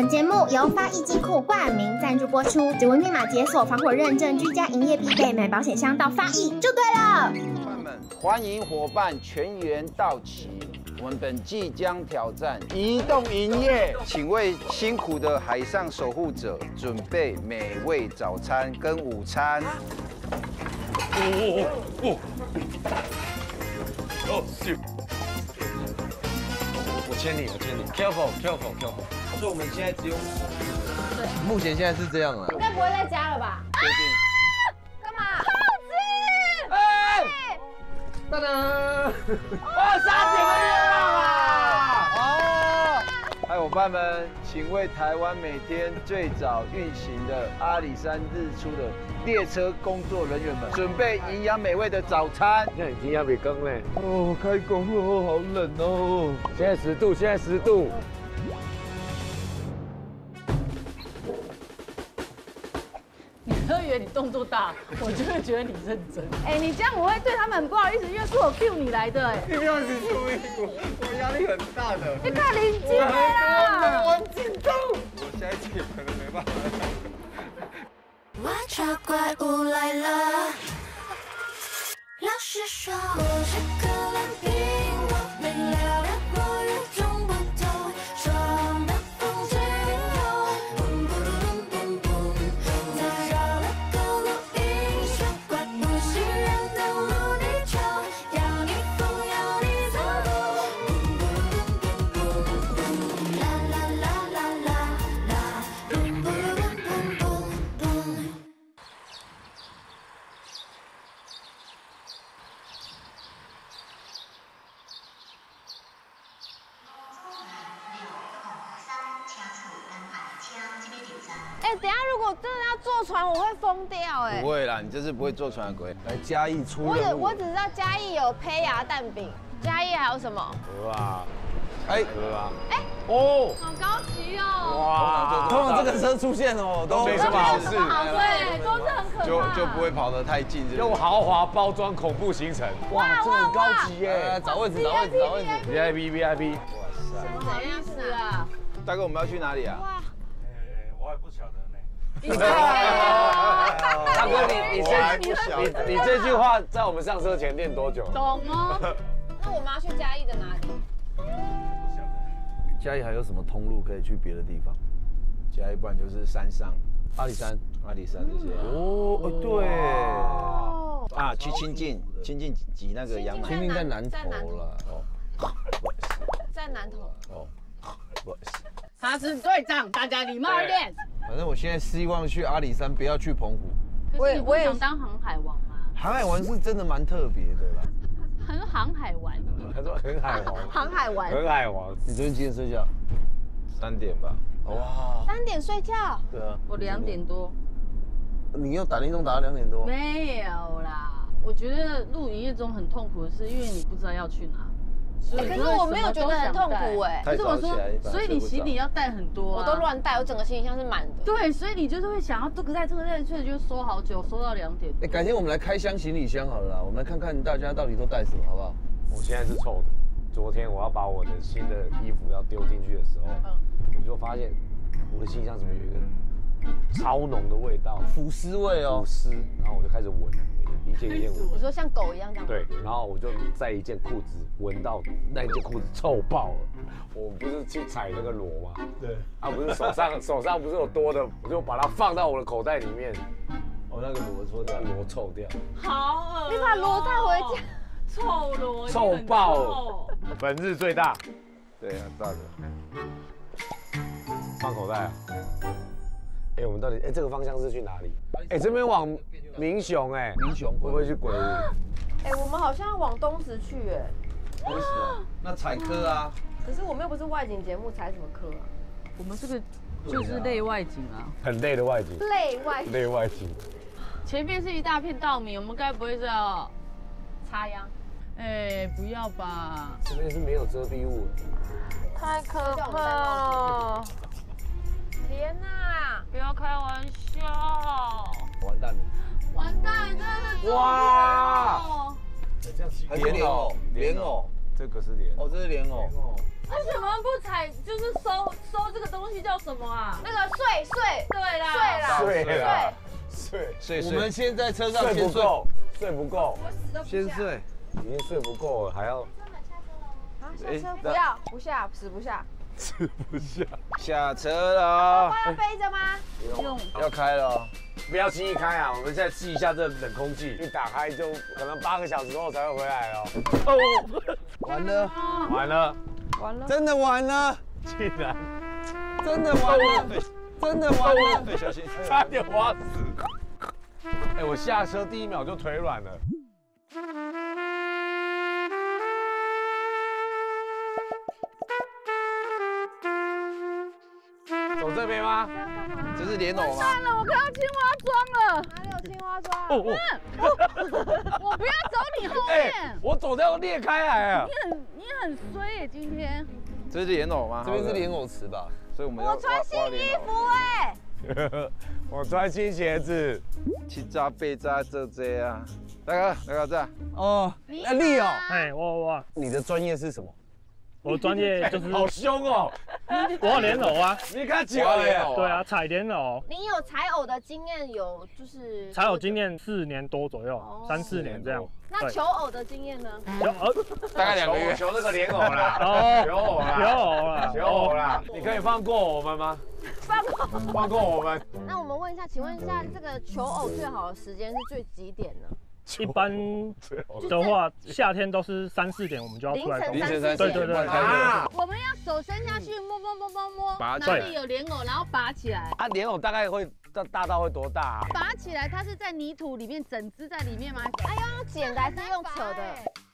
本节目由发艺金库冠名赞助播出，指纹密码解锁防火认证，居家营业必备，买保险箱到发艺就对了。 伙伴们，欢迎伙伴全员到齐。我们本季将挑战移动营业，请为辛苦的海上守护者准备美味早餐跟午餐。 我牵你，careful。 所以我们现在只有对，目前现在是这样了。 应该不会再加了吧？ 决定。 干嘛？好哎！当当！哇，3点个月亮啊！哦，嗨，伙伴们，请为台湾每天最早运行的阿里山日出的列车工作人员们，准备营养美味的早餐。 那已经要被更嘞。 哦，开工了，好冷哦！ 现在10度。 你会以为你动作大，我就会觉得你认真。 哎，你这样我会对他们很不好意思，因为是我 cue 你来的。哎， 你不要一直出一股，我压力很大的。 你太临近了啦！ 我很紧张，我下一集可能没办法。 我抓怪物来了，老实说，我是哥伦比，我没料到过与众不同，爽的风吹云涌，嘣嘣嘣嘣嘣，再绕了个录音室，怪不是人的无厘头，要你疯要你走路，嘣嘣嘣嘣嘣，啦啦啦啦啦啦，嘣嘣嘣嘣嘣。 哎，等一下如果真的要坐船，我会疯掉哎。 不会啦，你这是不会坐船的鬼。来嘉义出任务。 我只知道嘉义有胚芽蛋饼，嘉义还有什么？ 鹅啊， 哎， 鹅啊， 哎， 哦， 好高级哦！ 哇， 通常这个车出现哦，都没什么好事， 对，都是很可怕。 就不会跑得太近， 用豪华包装恐怖行程，哇，这很高级耶！ 找位置。 VIP， 怎样子啊？ 大哥，我们要去哪里啊？ 我还不晓得呢。 大哥，你这句话在我们上车前练多久？ 懂哦。 那我们要去嘉义的哪里？ 嘉义还有什么通路可以去别的地方？ 嘉义，不然就是山上阿里山。 阿里山这些。 哦，对。 啊，去清境挤那个羊奶。 清境在南投了。哦。 在南投。 哦。不好意思。 他是队长，大家礼貌一点。 反正我现在希望去阿里山，不要去澎湖。 可是你不想当航海王吗？ 航海王是真的蛮特别的啦。 他说航海王。 他说很海王。 航海王。 很海王。 你昨天几点睡觉 ？3点吧。 哇。 3点睡觉？ 对啊。 我2点多。 你又打电动打到2点多？ 没有啦，我觉得露营业中很痛苦的是，因为你不知道要去哪。 可是我没有觉得很痛苦哎。 可是我说，所以你行李要带很多， 我都乱带，我整个行李箱是满的。 对，所以你就是会想要这个带，所以就收好久，收到2点。 哎，改天我们来开箱行李箱好了啦，我们来看看大家到底都带什么，好不好？ 我现在是臭的。昨天我要把我的新的衣服要丢进去的时候，我就发现我的行李箱怎么有一个超浓的味道， 腐尸味哦， 腐尸。然后我就开始闻，一件闻。 你说像狗一样这样？ 对，然后我就在一件裤子闻到那一件裤子臭爆了。我不是去踩那个螺吗？对。啊，不是手上不是有多的，我就把它放到我的口袋里面。 哦，那个螺臭掉， 螺臭掉。 好恶！ 你把螺带回家。 臭螺。 臭爆了。本日最大。 对啊，大的。 放口袋啊。哎，我们到底这个方向是去哪里？哎，这边往民雄民雄会不会去鬼屋？ 哎，我们好像要往东石去哎。 东石啊？那采科啊？ 可是我们又不是外景节目，采什么科啊？ 我们这个就是类外景啊， 很累的外景。类外景。 前面是一大片稻米，我们该不会是要插秧？哎，不要吧。 这边是没有遮蔽物。 太可怕了！天哪！ 不要开玩笑！ 完蛋了！ 完蛋，真的是哇！ 莲藕，莲藕， 这个是莲藕，哦，这是莲藕。 为什么不采就是收这个东西叫什么啊？ 那个睡， 对啦， 睡。 我们先在车上睡先睡。 不够，睡不够， 我死都不下。 先睡。 已经睡不够了，还要啊，下车不要，不下，死不下。 吃不下。 下车了哦， 包要背着吗？ 不用。 要开了哦。 不要轻易开啊！我们现在试一下这冷空气，一打开就可能8个小时后才会回来哦。 完了， 完了， 完了， 真的完了， 竟然真的完了，真的完了。 对，小心， 差点滑死。哎，我下车第1秒就腿软了。走这边吗？ 这是莲藕吗？ 算了，我看到青蛙装了。 哪里有青蛙装？ 我不要走你后哎面。 我走掉裂开来啊！ 你很衰耶，今天。 这是莲藕吗？ 这边是莲藕池吧？ 所以我们要我穿新衣服哎。 我穿新鞋子。 七扎八扎这啊，大哥这。 哦，丽哦， 哎，我你的专业是什么？ 我专业就是好凶哦！ 我要莲藕啊， 你看几个莲藕？ 对啊，采莲藕， 你有采藕的经验有就是？ 采藕经验4年多左右，3、4年这样。 那求偶的经验呢？ 大概2个月。 求那个莲藕啦， 哦， 求藕啦， 有藕啦， 求藕啦，你可以放过我们吗？放过我们。 那我们问一下，请问一下，这个求偶最好的时间是最几点呢？ 一般的话，夏天都是3、4点，我们就要出来工作。 凌晨3、4点。 对。 我们要手伸下去摸， 拔哪里有莲藕，然后拔起来。 啊，莲藕大概会大到会多大啊？ 拔起来，它是在泥土里面，整只在里面吗？ 哎，要用剪的还是用扯的？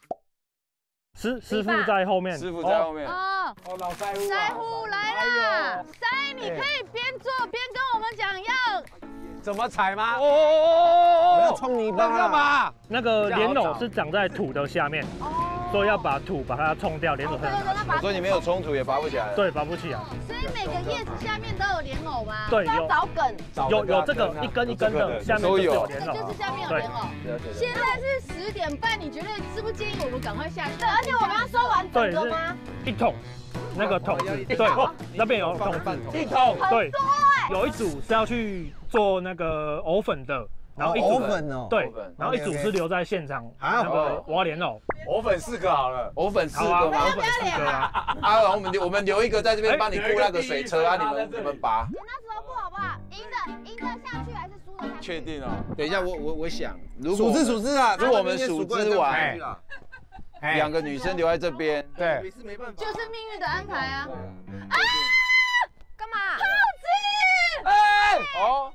师傅在后面， 师傅在后面。 哦， 老腮乎。 腮乎来啦！腮，你可以边做边跟我们讲要怎么采吗？ 我要冲泥巴干嘛？ 那个莲藕是长在土的下面，所以要把土把它冲掉，莲藕才能拿起来。 所以你没有冲土也拔不起来。 对，拔不起来。 所以每个叶子下面都有莲藕吗？ 对， 要找梗。 有这个一根一根的，下面都有莲藕。 就是下面有莲藕。现在是10点半，你觉得是不是建议我们赶快下去？ 对，而且我们要收完整个吗？ 一桶，那个桶子，对，那边有桶子， 一桶， 对，有一组是要去做那个藕粉的，然后一组藕粉哦， 对，然后一组是留在现场那个挖莲藕。 藕粉4个好了， 藕粉4 好啊， 个吗？ 藕粉4个啊。 啊，我们留一个在这边帮你雇那个水车啊，你们拔。 剪刀石头布好不好？赢的下去还是输的下去？ 确定哦。等一下，我想， 数字啊， 如果我们数支完 2 个女生留在这边， 对， 就是命运的安排啊！ 啊！干嘛？ 哎， 哦，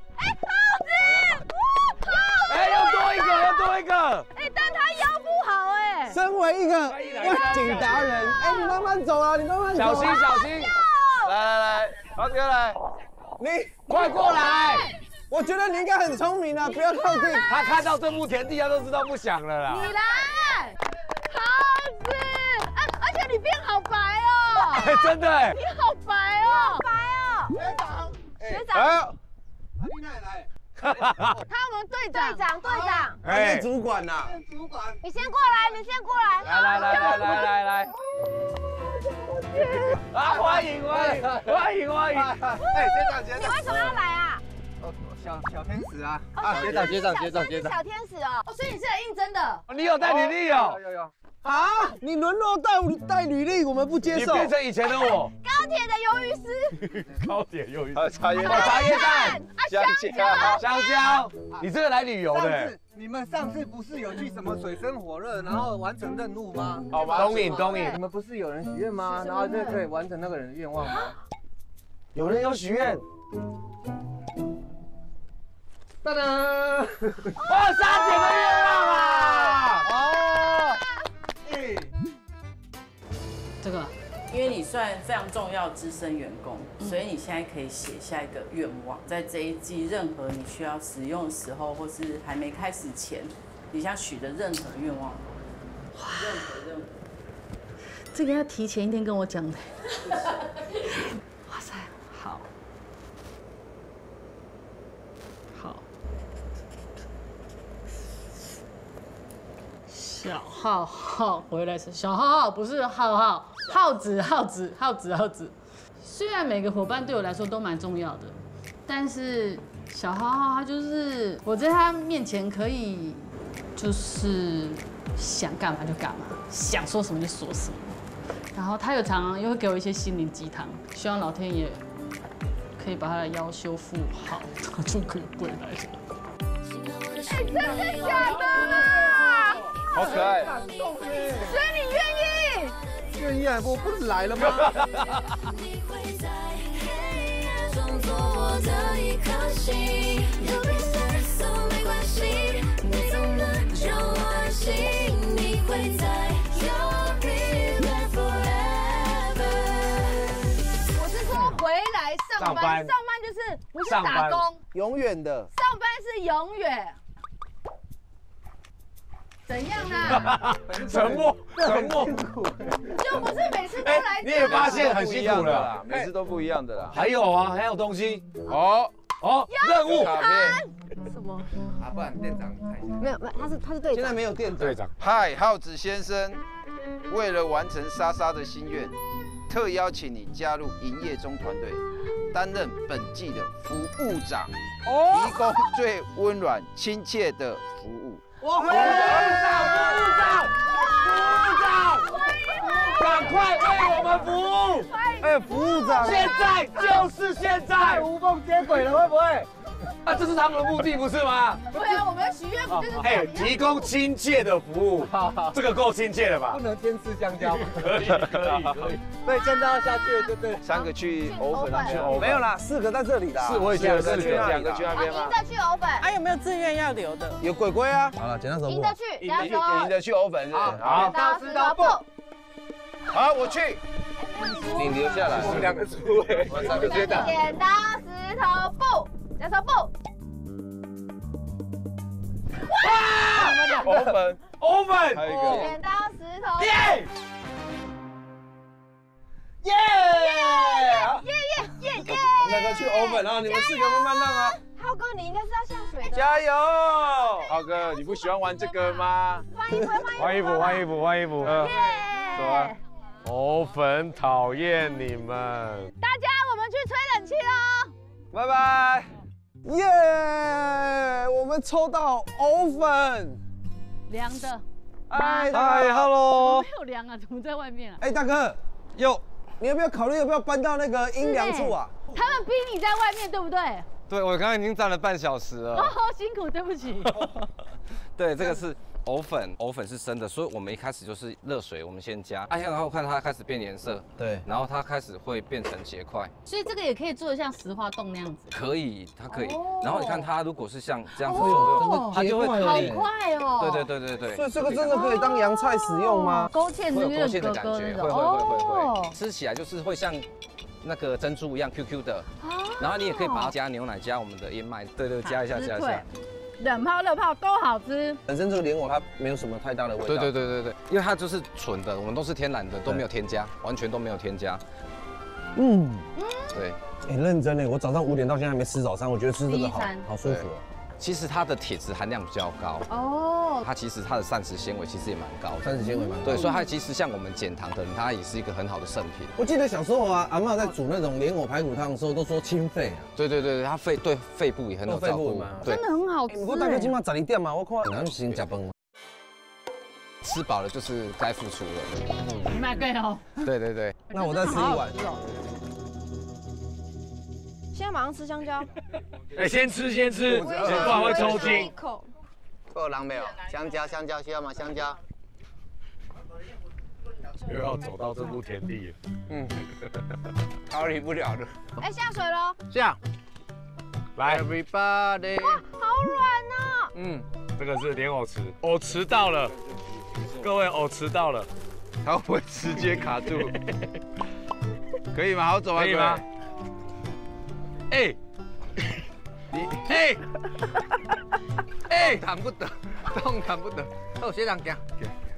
哎，要多一个， 哎，但他腰不好哎。 身为一个外景达人，哎，你慢慢走啊，你慢慢走。 小心。 来，豪哥来， 你快过来！ 我觉得你应该很聪明啊，不要靠近。 他看到这步田地，他都知道不想了啦。 你来，桃子，哎，而且你变好白哦。 哎，真的哎， 你好白哦。 学长，他我们队长， 哎，主管呐， 你先过来， 来，啊，欢迎！ 哎，学你为什么要来啊？ 小天使啊！ 学长，小天使哦。 所以你是来应征的。 你有带履历哦？ 有。 啊，你沦落带履历，我们不接受。 你变成以前的我。 高铁的鱿鱼丝， 高铁鱿鱼丝， 茶叶蛋，香蕉。你这个来旅游的？ 你们上次不是有去什么水深火热，然后完成任务吗？ 好吧，东引。 你们不是有人许愿吗？然后就可以完成那个人的愿望吗？ 有人有许愿。 噔噔！ 哇，3姐的愿望啊！哦， 这个， 因为你算非常重要的资深员工，所以你现在可以写下一个愿望，在这一季任何你需要使用的时候，或是还没开始前，你想许的任何愿望，任何。 这个要提前一天跟我讲的。哇塞，好。小浩回来是小浩，不是浩子。 虽然每个伙伴对我来说都蛮重要的，但是小浩浩他就是我在他面前可以就是想干嘛就干嘛，想说什么就说什么。然后他有常常又会给我一些心灵鸡汤，希望老天爷可以把他的腰修复好，他就可以回来了。 哎，真的假的啦？ 好可爱。 所以你愿意？ 愿意啊，我不是来了吗？ 我是说回来上班，上班就是不是打工， 永远的。 上班是永远。怎样呢？ 沉默，沉默。 就不是每次都来。 你也发现很辛苦了， 每次都不一样的啦。 还有啊，还有东西。 哦， 任务卡片。 什么？ 啊，不然店长看一下。 没有，他是队长。 现在没有店长。 嗨，浩子先生，为了完成莎莎的心愿，特邀请你加入营业中团队，担任本季的服务长，提供最温暖亲切的服务。 服务长，赶快为我们服务！ 哎，服务长， 现在就是现在， 无缝接轨了，会不会？ 啊，这是他们的目的不是吗？ 对啊，我们的许愿不就是哎，提供亲切的服务，这个够亲切了吧？ 不能天赐香蕉。 可以。 对，现在要下去了，就对。 3个去欧粉，去欧粉没有啦，4个在这里啦。 是，我也觉得是 2个去那边吗？ 赢的去欧粉。 还有没有自愿要留的？ 有鬼鬼啊。好了，剪刀手布。 赢的去， 赢的去欧粉是。好， 剪刀石头布。 好，我去。你留下来。 我们2个出哎， 我们3个接打。 剪刀石头布，剪刀布。 哇！欧粉，还有一个剪刀石头。 耶！ 我们2个去欧粉啊，你们4个慢慢让啊。 浩哥，你应该是要下水的。 加油！浩哥，你不喜欢玩这个吗？ 换衣服，换衣服，换衣服。 走啊！ 欧粉讨厌你们。 大家，我们去吹冷气喽！ 拜拜。耶！我们抽到欧粉。 凉的。 嗨 ，Hello。 没有凉啊，怎么在外面啊？ 哎，大哥，你要不要考虑要不要搬到那个阴凉处啊？ 他们逼你在外面，对不对？ 对，我刚刚已经站了半小时了。 哦，辛苦，对不起。 对，这个是藕粉，藕粉是生的，所以我们一开始就是热水，我们先加，然后看它开始变颜色，对，然后它开始会变成结块， 所以这个也可以做得像石花冻那样子。 可以，它可以。然后你看它如果是像这样子， 它就会好快哦。 对。 所以这个真的可以当洋菜使用吗？ 勾芡的勾芡的感觉，会，吃起来就是会像那个珍珠一样 QQ 的。然后你也可以把它加牛奶，加我们的燕麦，对，加一下。 冷泡、热泡都好吃。 本身这个莲藕它没有什么太大的味道。 对，因为它就是纯的，我们都是天然的，都没有添加，完全都没有添加。对。 哎，认真哎，我早上5点到现在还没吃早餐，我觉得吃这个好舒服。 其实它的铁质含量比较高哦，它其实它的膳食纤维其实也蛮高的， 膳食纤维蛮高。 对，所以它其实像我们减糖的人，它也是一个很好的圣品。 我记得小时候啊，阿嬤在煮那种莲藕排骨汤的时候，都说清肺啊。 对，它对肺部也很有照顾， 真的很好吃。 不过大概今晚12点嘛，我看咱先吃饭。 吃饱了就是该付出了。 你卖贵哦。 对。 那我再吃一碗。 现在马上吃香蕉。 哎，先吃，不然会抽筋。 够狼没有？香蕉需要吗？香蕉。 又要走到这步田地了。 逃离不了了。 哎，下水喽！ 下。来 ，Everybody。 哇，好软哦。 这个是莲藕池，藕池到了，各位藕池到了， 它会不会直接卡住？可以吗？好走吗？可以吗？ 挡不得，挡不得。哦，学长讲。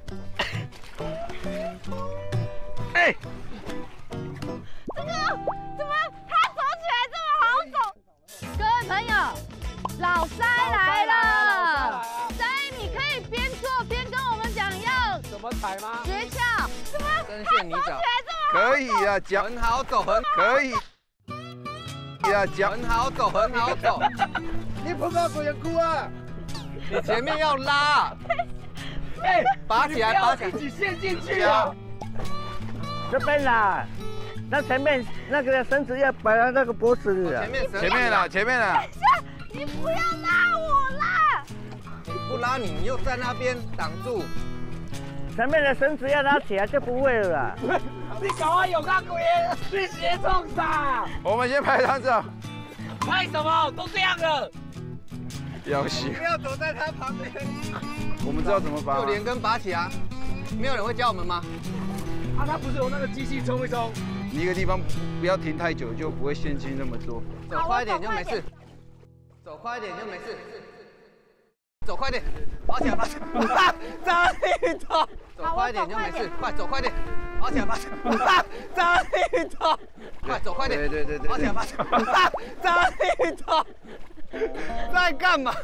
这个怎么它走起来这么好走？各位朋友，老塞来了。塞，你可以边做边跟我们讲要怎么踩吗？ 诀窍。怎么它走起来这么可以啊，脚很好走， 可以。呀，脚很好走，很好走。 你碰到鬼人哭啊！ 你前面要拉。 哎， 拔起来，拔起来， 自己陷进去啊！ 这边啦，那前面那个绳子要摆到那个脖子里了。 前面啦，前面啦。 等一下，你不要拉我啦！ 你不拉你又在那边挡住。 前面的绳子要拉起来就不会了啦。 你搞啊有个鬼，你斜冲啥？ 我们先拍张照。 拍什么？都这样了。 要死！ 不要走在他旁边。 我们知道怎么拔。 就连根拔起啊！没有人会教我们吗？ 啊，他不是有那个机器冲一冲？ 你一个地方不要停太久，就不会陷进那么多。 走快一点就没事。走快一点就没事。走快点，拔起来，拔起来。张立东。走快一点就没事，快走快点，拔起来，拔起来。张立东。快走快点。 对。 拔起来，拔起来。张立东。在干嘛？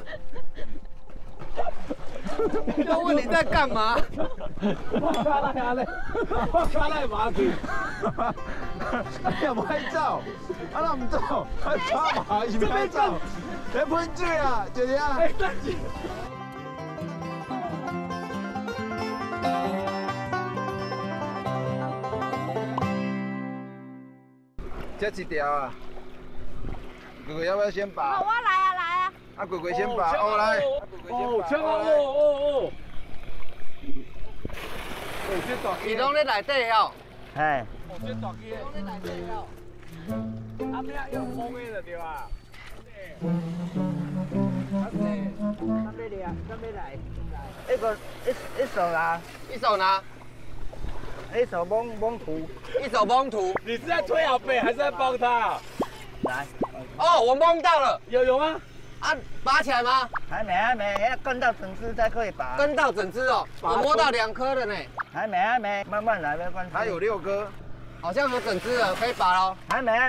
要问你在干嘛？ 我卡来麻去， 要拍照，啊那唔走，抓麻是拍照，你喷水啊，姐姐啊。这一条啊，哥哥要不要先拔？ 好，我来啊，来啊。 啊，鬼鬼先拔，哦来。 哦，枪哦。 你拢咧内底哦。 哎。 哦，这大机。拢咧内底哦。啊，咩用风的就对啊。 一个一手拿， 一手拿， 一手蒙图， 一手蒙图。 你是在推好背还是在帮他？ 来。 哦，我蒙到了。 有吗？ 啊，拔起来吗？ 还没，要跟到整只才可以拔。 跟到整只哦，我摸到2颗了呢。 还没，慢慢来，没关系。 它有6颗， 好像有整只了，可以拔喽。 还没。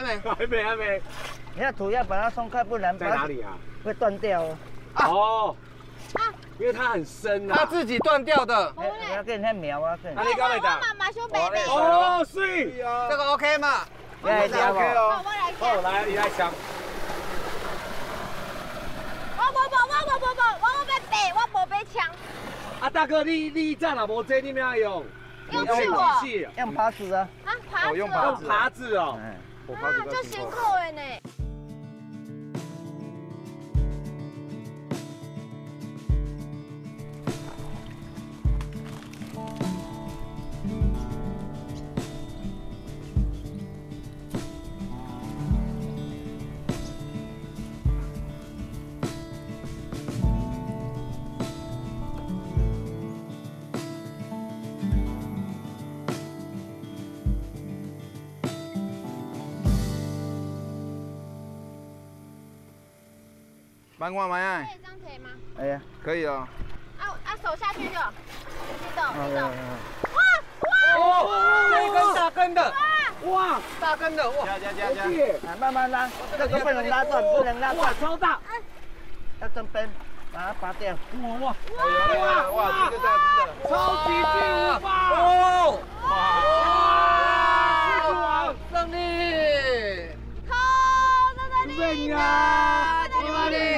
你要土要把它松开，不然在哪里啊？ 会断掉哦。 哦。因为它很深啊。 它自己断掉的。 我要给你瞄啊， 那你刚才打。 妈妈兄妹妹。 哦，是。 这个 OK 嘛？ 对，OK 哦。 哦，来，你来抢。 我没抢。 啊，大哥，你这若无这，你咩用？ 用器器，用耙子啊。 啊，耙子。 用耙子哦。 啊，这辛苦的呢。 帮我买啊！ 可以这样可以吗？ 哎呀， 可以哦。 手下去就，你走。 哇！一根大根的， 哇， 大根的，哇！ 加，慢慢拉，这个不能拉断，不能拉断。 哇，超大！ 要正边把它拔掉。 哇， 这个大只的， 超级巨无霸！ 哦！ 哇！狮子王胜利！ 胜呀！ 吉瓦利！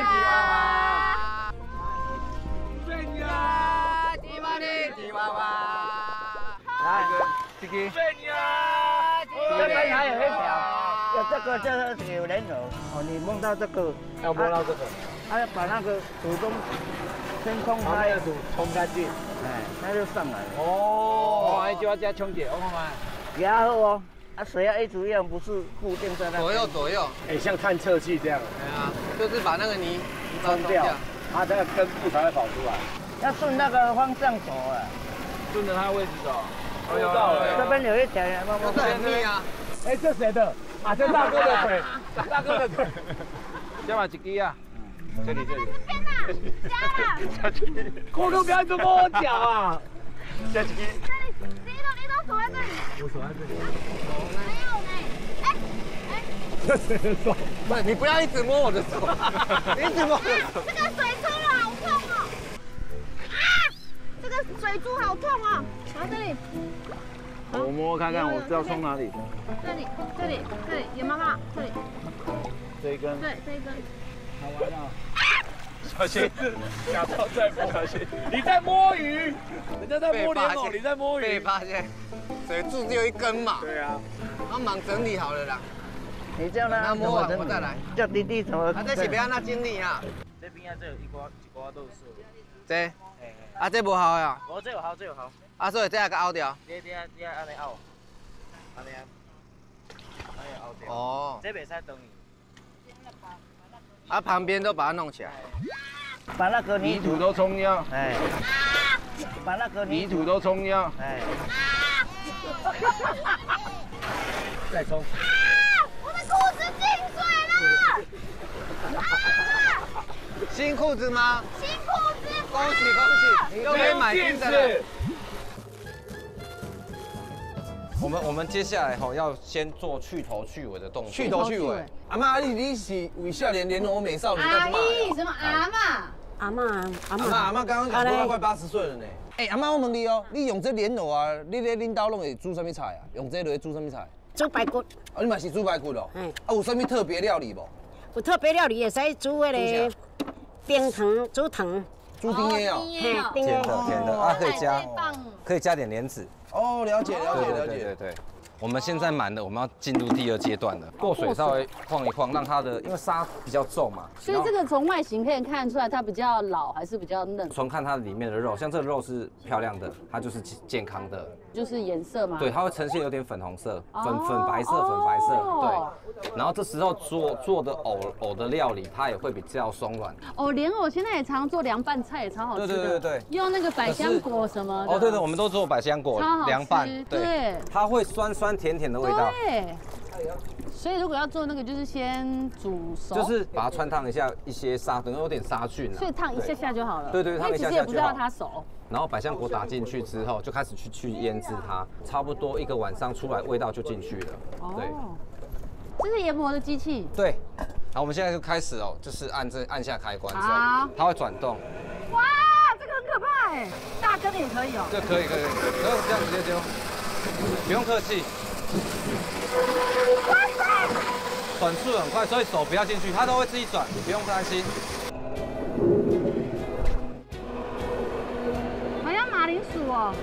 胜呀！ 吉娃娃。 来， 这个。 胜呀！ 这边还有一条，有这个就是有人偶哦，你摸到这个， 要摸到这个， 还要把那个土中先冲开， 土冲干净， 哎，它就上来了。 哦，就要加冲解，我看看。 然后哦，水要一直用，不是固定在那。 左右。 哎，像探测器这样。 对啊，就是把那个泥冲掉，它那个根部才会跑出来。 要顺那个方向走啊， 顺着它的位置走。 有到了。 这边有一条， 这很密啊。 哎，这谁的？啊，这大哥的腿，大哥的腿。 加把一支啊。这里。 加了。 空中不要一直摸我脚啊！ 加几支？ 你都锁在这里。 我锁在这里。 没有呢。 这谁的手？ 不是，你不要一直摸我的手，一直摸我的手。 这个水冲了，好痛哦！啊，这个水珠好痛哦！然后这里。 我摸看看，我知道冲哪里。 这里，有妈妈，这里。 这一根。 对，这一根。 好玩啊！小心，假装在摸，小心，你在摸鱼，人家在摸莲藕，你在摸鱼。 被发现，水柱只有一根嘛。 对啊。 他忙整理好了啦。 你这样呢？ 那摸完我再来。 叫弟弟怎么？ 这是不要那经理啊。 这边啊，这有一瓜都是。 这，啊这无效呀。 哦，这有效，这有效。 啊，所以这个拗掉。 你安尼拗，安尼拗掉。 哦。 这袂使等你。 啊，旁边都把它弄起来。 把那个泥土都冲掉。 哎。把那个泥土都冲掉。 哎。 再冲。 我的裤子进水了！ 新裤子吗？ 新裤子！ 恭喜恭喜，又可以买新的了。 我们接下来要先做去头去尾的动作。 去头去尾。阿妈，你是为少年莲藕美少女阿姨什么阿嬷？ 阿妈刚刚讲说快80岁了呢。哎，阿妈我问你哦，你用这莲藕啊，你咧恁兜拢会煮什么菜啊？用这落煮什么菜？ 煮排骨。 哦，你嘛是煮排骨哦。啊，有什么特别料理无？ 有特别料理，会使煮迄个冰糖、煮糖。 猪丁叶哦。 甜的啊，可以加点莲子。 哦，了解。 对。我们现在满了，我们要进入第2阶段了。过水稍微晃一晃，让它的因为沙比较重嘛， 所以这个从外形可以看出来它比较老还是比较嫩。 从看它里面的肉，像这个肉是漂亮的，它就是健康的， 就是颜色嘛。 对，它会呈现有点粉红色、粉白色。对。然后这时候做的藕的料理，它也会比较松软。 哦，莲藕现在也常做凉拌菜，也超好吃的。 对。 用那个百香果什么的。 哦，对，我们都做百香果凉拌，对，它会酸甜的味道。 对。所以如果要做那个，就是先煮熟， 就是把它穿烫一下一些沙，等于有点杀菌啊。 所以烫一下就好了。 对，烫一下就好。 其实也不是要它熟。 然后百香果打进去之后，就开始去腌制它，差不多1个晚上出来，味道就进去了。对。 这是研磨的机器。 对。好，我们现在就开始哦，就是按下开关之后，它会转动。 哇，这个很可怕哎！大根的也可以哦。 这可以，然后这样直接丢，不用客气。转速很快，所以手不要进去，它都会自己转，你不用担心。 好像马铃薯哦。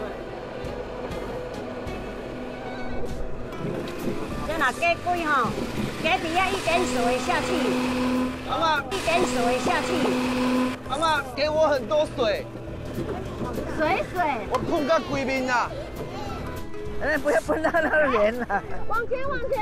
这若加贵吼，加底下1点水下去。 阿妈 ，1点水下去。 阿妈，给我很多水。 水。 我碰到规面啦。 哎，不要碰到那个脸了。 往前。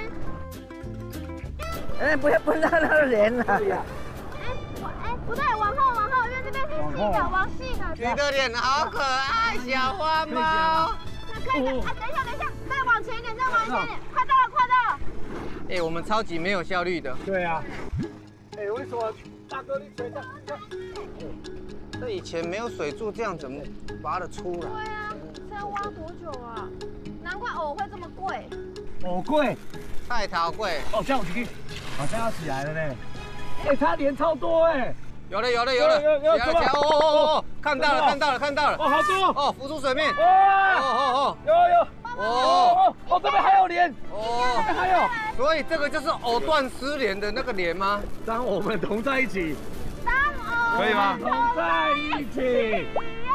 哎，不要碰到那个脸了。 不对，往后，因为这边是细的，往细的。 你的脸好可爱，小花猫。 那可以的，等一下，再往前一点，快到了。 哎，我们超级没有效率的。 对啊。哎，为什么大哥你水这以前没有水柱，这样怎么拔得出来？ 对啊，这要挖多久啊？难怪藕会这么贵。 藕贵， 太淘贵。 哦，这样好像要起来了呢。哎，它莲超多哎。 有了，起来！哦，看到了！ 哦，好多！ 哦，浮出水面！ 哦，有！哦，这边还有莲！哦，这边还有。 所以这个就是藕断丝连的那个莲吗？ 当我们同在一起， 可以吗？同在一起。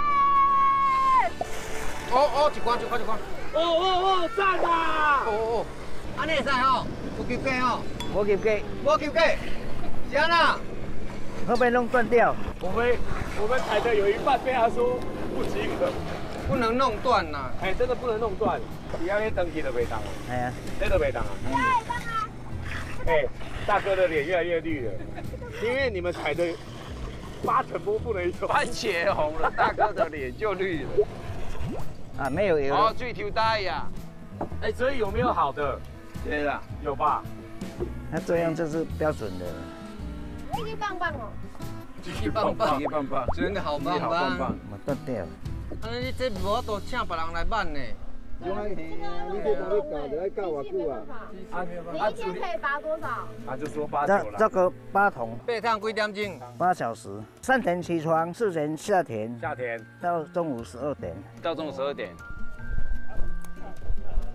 哦，一关！ 哦，赞啊！ 哦，安尼会使吼，有及格吼， 无及格， 是安那？ 后面弄断掉。 我们踩的有一半被他说不及格， 不能弄断呐。 哎，真的不能弄断，只要你登记都没当啊。 哎呀， 这都没当啊。哎，大哥的脸越来越绿了，因为你们踩的8成不能有。 番茄红了，大哥的脸就绿了。 啊，没有油。 哦，最头大呀。 哎，所以有没有好的？ 对了， 有吧？ 那这样就是标准的。 鸡鸡棒棒哦， 鸡鸡棒棒，真的好棒棒。 我断掉。 啊，你这无法度请别人来办呢。 你可以帮你搞，就要搞偌久啊？ 你一天可以拔多少？ 他就说8桶了。 这个8桶。 备汤几点钟 ？8小时，3点起床，4点下田。 下田。 到中午12点。 到中午12点。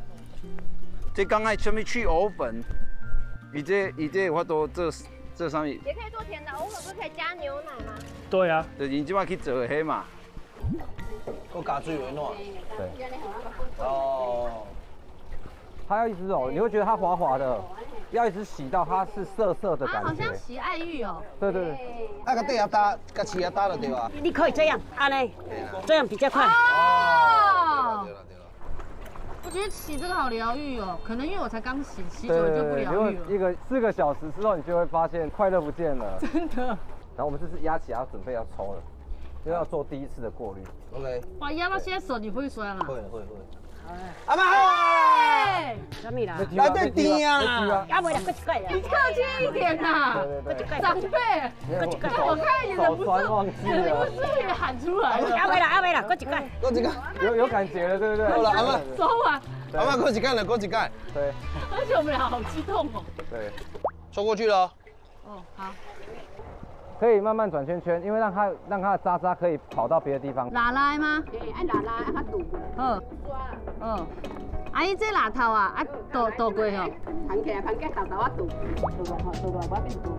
这刚才什么去藕粉？伊这有法度做啥物？ 也可以做甜的，藕粉不是可以加牛奶吗？ 对啊， 就你即摆去做迄嘛。 我加水为暖。 对。 哦。 它要一直揉，你会觉得它滑滑的，要一直洗到它是涩涩的感觉。 好像洗爱玉哦。 对对对。 那个地下搭，跟起下搭了对吧？ 你可以这样，安内，这样比较快。 哦。我觉得洗这个好疗愈哦，可能因为我才刚洗，洗久了就不疗愈了。 一个4个小时之后，你就会发现快乐不见了。 真的。 然后我们这是压起来，准备要抽了，因为要做第一次的过滤。 OK。 哇，压到现在手你不会酸了？ 会。 阿妈好。 什么啦？ 来对甜啊！ 要不然过一盖你客气一点呐，长辈。我看你忍不住也喊出来了。 阿妹啦，过一盖。 过一盖。 有感觉了，对不对？ 好了，阿妈。 收完。 阿妈过一盖了，过一盖。 对。 而且我们俩好激动哦。 对。 抽过去了。 哦，好。 可以慢慢转圈圈，因为让它的渣渣可以跑到别的地方。 拉来吗？ 爱拉拉，爱较堵。 好。阿姨这哪头啊？倒过吼。 盘起来，豆啊堵，倒落我变堵。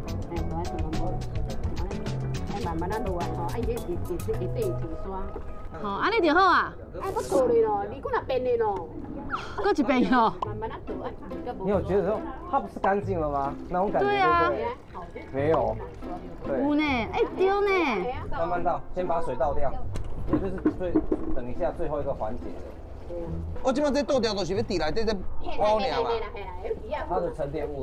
慢慢啊落啊吼，伊一对提刷。 好，安尼就好啊。 不错嘞咯，你搁那变嘞咯。 搁一遍哦。 慢慢啊倒啊。 你有觉得说它不是干净了吗？那种感觉对啊。没有。 有呢，哎丢呢。 慢慢倒，先把水倒掉，因为这是等一下最后一个环节。 我今摆这倒掉都是要滴内底这包尔嘛。 它的沉淀物。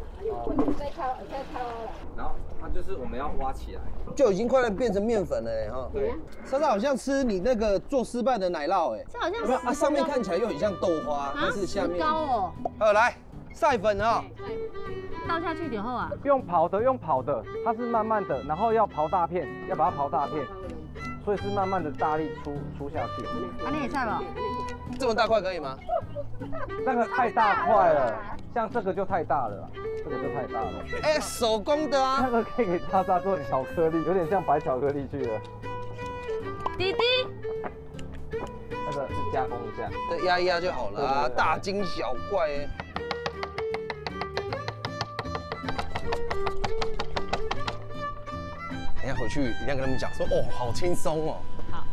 然后它就是我们要挖起来， 就已经快要变成面粉了哈。对。莎莎好像吃你那个做失败的奶酪哎。 这好像是。 啊，上面看起来又很像豆花，但是下面。 高哦。 好，来晒粉啊。 倒下去以后啊。 用跑的，它是慢慢的，然后要刨大片，要把它刨大片，所以是慢慢的大力出下去。 啊，你也菜了。 这么大块可以吗？ 那个太大块了，像这个就太大了，这个就太大了。 哎，手工的啊。 那个可以给渣渣做巧克力，有点像白巧克力去了。 弟弟， 那个是加工一下， 这压一压就好了啊，大惊小怪哎。等下回去一定要跟他们讲说，哦，好轻松哦。 好。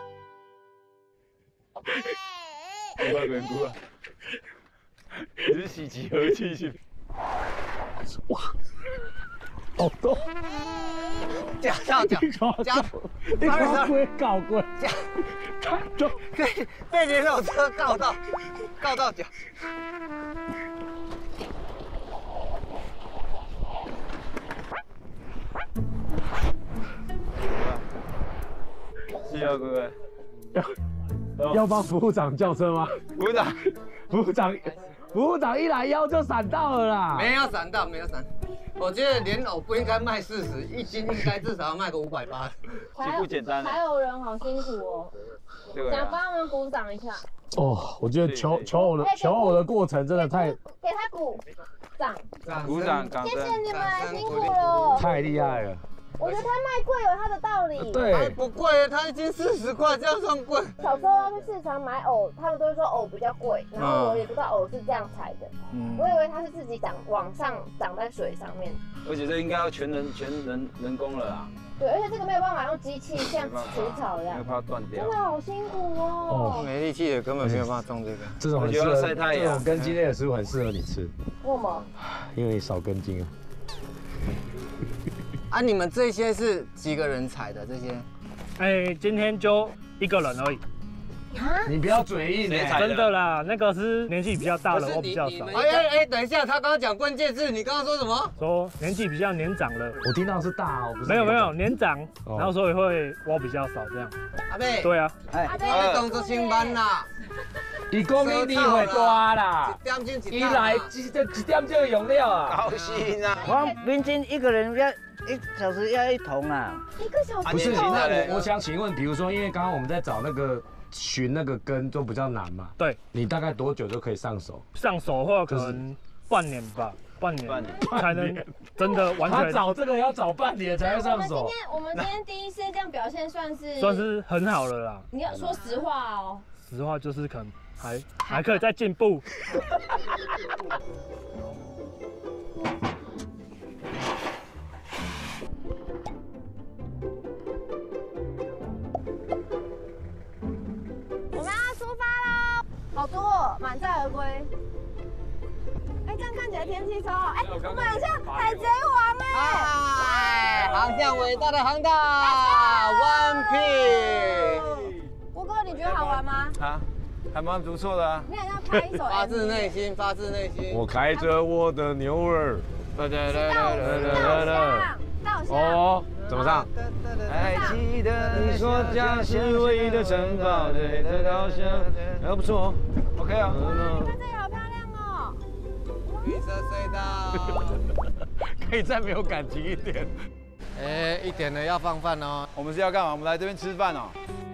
哭啊！你是喜极而泣是？ 哇，好多！ 脚， 你搞鬼！ 被联络车告到脚。 是啊，各位。 要帮服务长叫车吗？服务长一来腰就闪到了啦。 没有闪到。我觉得莲藕不应该卖40，一斤应该至少要卖个580。 其实不简单。 还有人好辛苦哦，想帮他们鼓掌一下。 哦，我觉得求偶的过程真的太…… 给他鼓掌， 谢谢你们，辛苦了， 太厉害了。 我觉得他卖贵有他的道理。 对， 不贵，他一斤40块，这样算贵。 小时候要去市场买藕，他们都会说藕比较贵，然后我也不知道藕是这样采的，我以为它是自己往上长在水上面。 而且这应该要全人工了啦。 对，而且这个没有办法用机器像除草一样， 怕断掉。 真的好辛苦哦。 没力气的根本没有办法种这个。 这种很适合晒太阳，这种根茎类的食物很适合你吃。 为什么？ 因为你少根茎啊。 啊，你们这些是几个人采的？这些？ 哎，今天就1个人而已。 你不要嘴硬真的啦，那个是年纪比较大的，我比较少。 哎，等一下，他刚刚讲关键字，你刚刚说什么？ 说年纪比较年长了。 我听到是大哦，不是。 没有年长，然后所以会挖比较少这样。 阿贝。 对啊。 阿贝动作上班啦。 伊讲你会大啦，伊来一点钟用了啊。 高兴啊！ 我平均1个人要1小时要1桶啊。 1个小时？ 不是，那我想请问，比如说，因为刚刚我们在找那个寻那个根都比较难嘛。 对。 你大概多久就可以上手？ 上手的话可能半年吧，半年才能真的完全。 他找这个要找半年才会上手。 我们今天第1次这样表现算是很好了啦。 你要说实话哦。 实话就是可能还可以再进步。 我们要出发喽！好多哦，满载而归。哎，这样看起来天气超好。哎，我们很像海贼王哎！ 航向伟大的航道 ，One Piece。 郭哥，你觉得好玩吗？ 啊，还蛮不错的啊。 你好像拍一首 MV。 发自内心，发自内心。 我开着我的牛儿。 稻香。 哦，怎么唱？ 还记得你说家是唯一的城堡，对的稻香，还不错哦。OK 啊。 你看这里好漂亮哦。 绿色隧道。 可以再没有感情一点。 哎，1点了要放饭哦。 我们是要干嘛？我们来这边吃饭哦。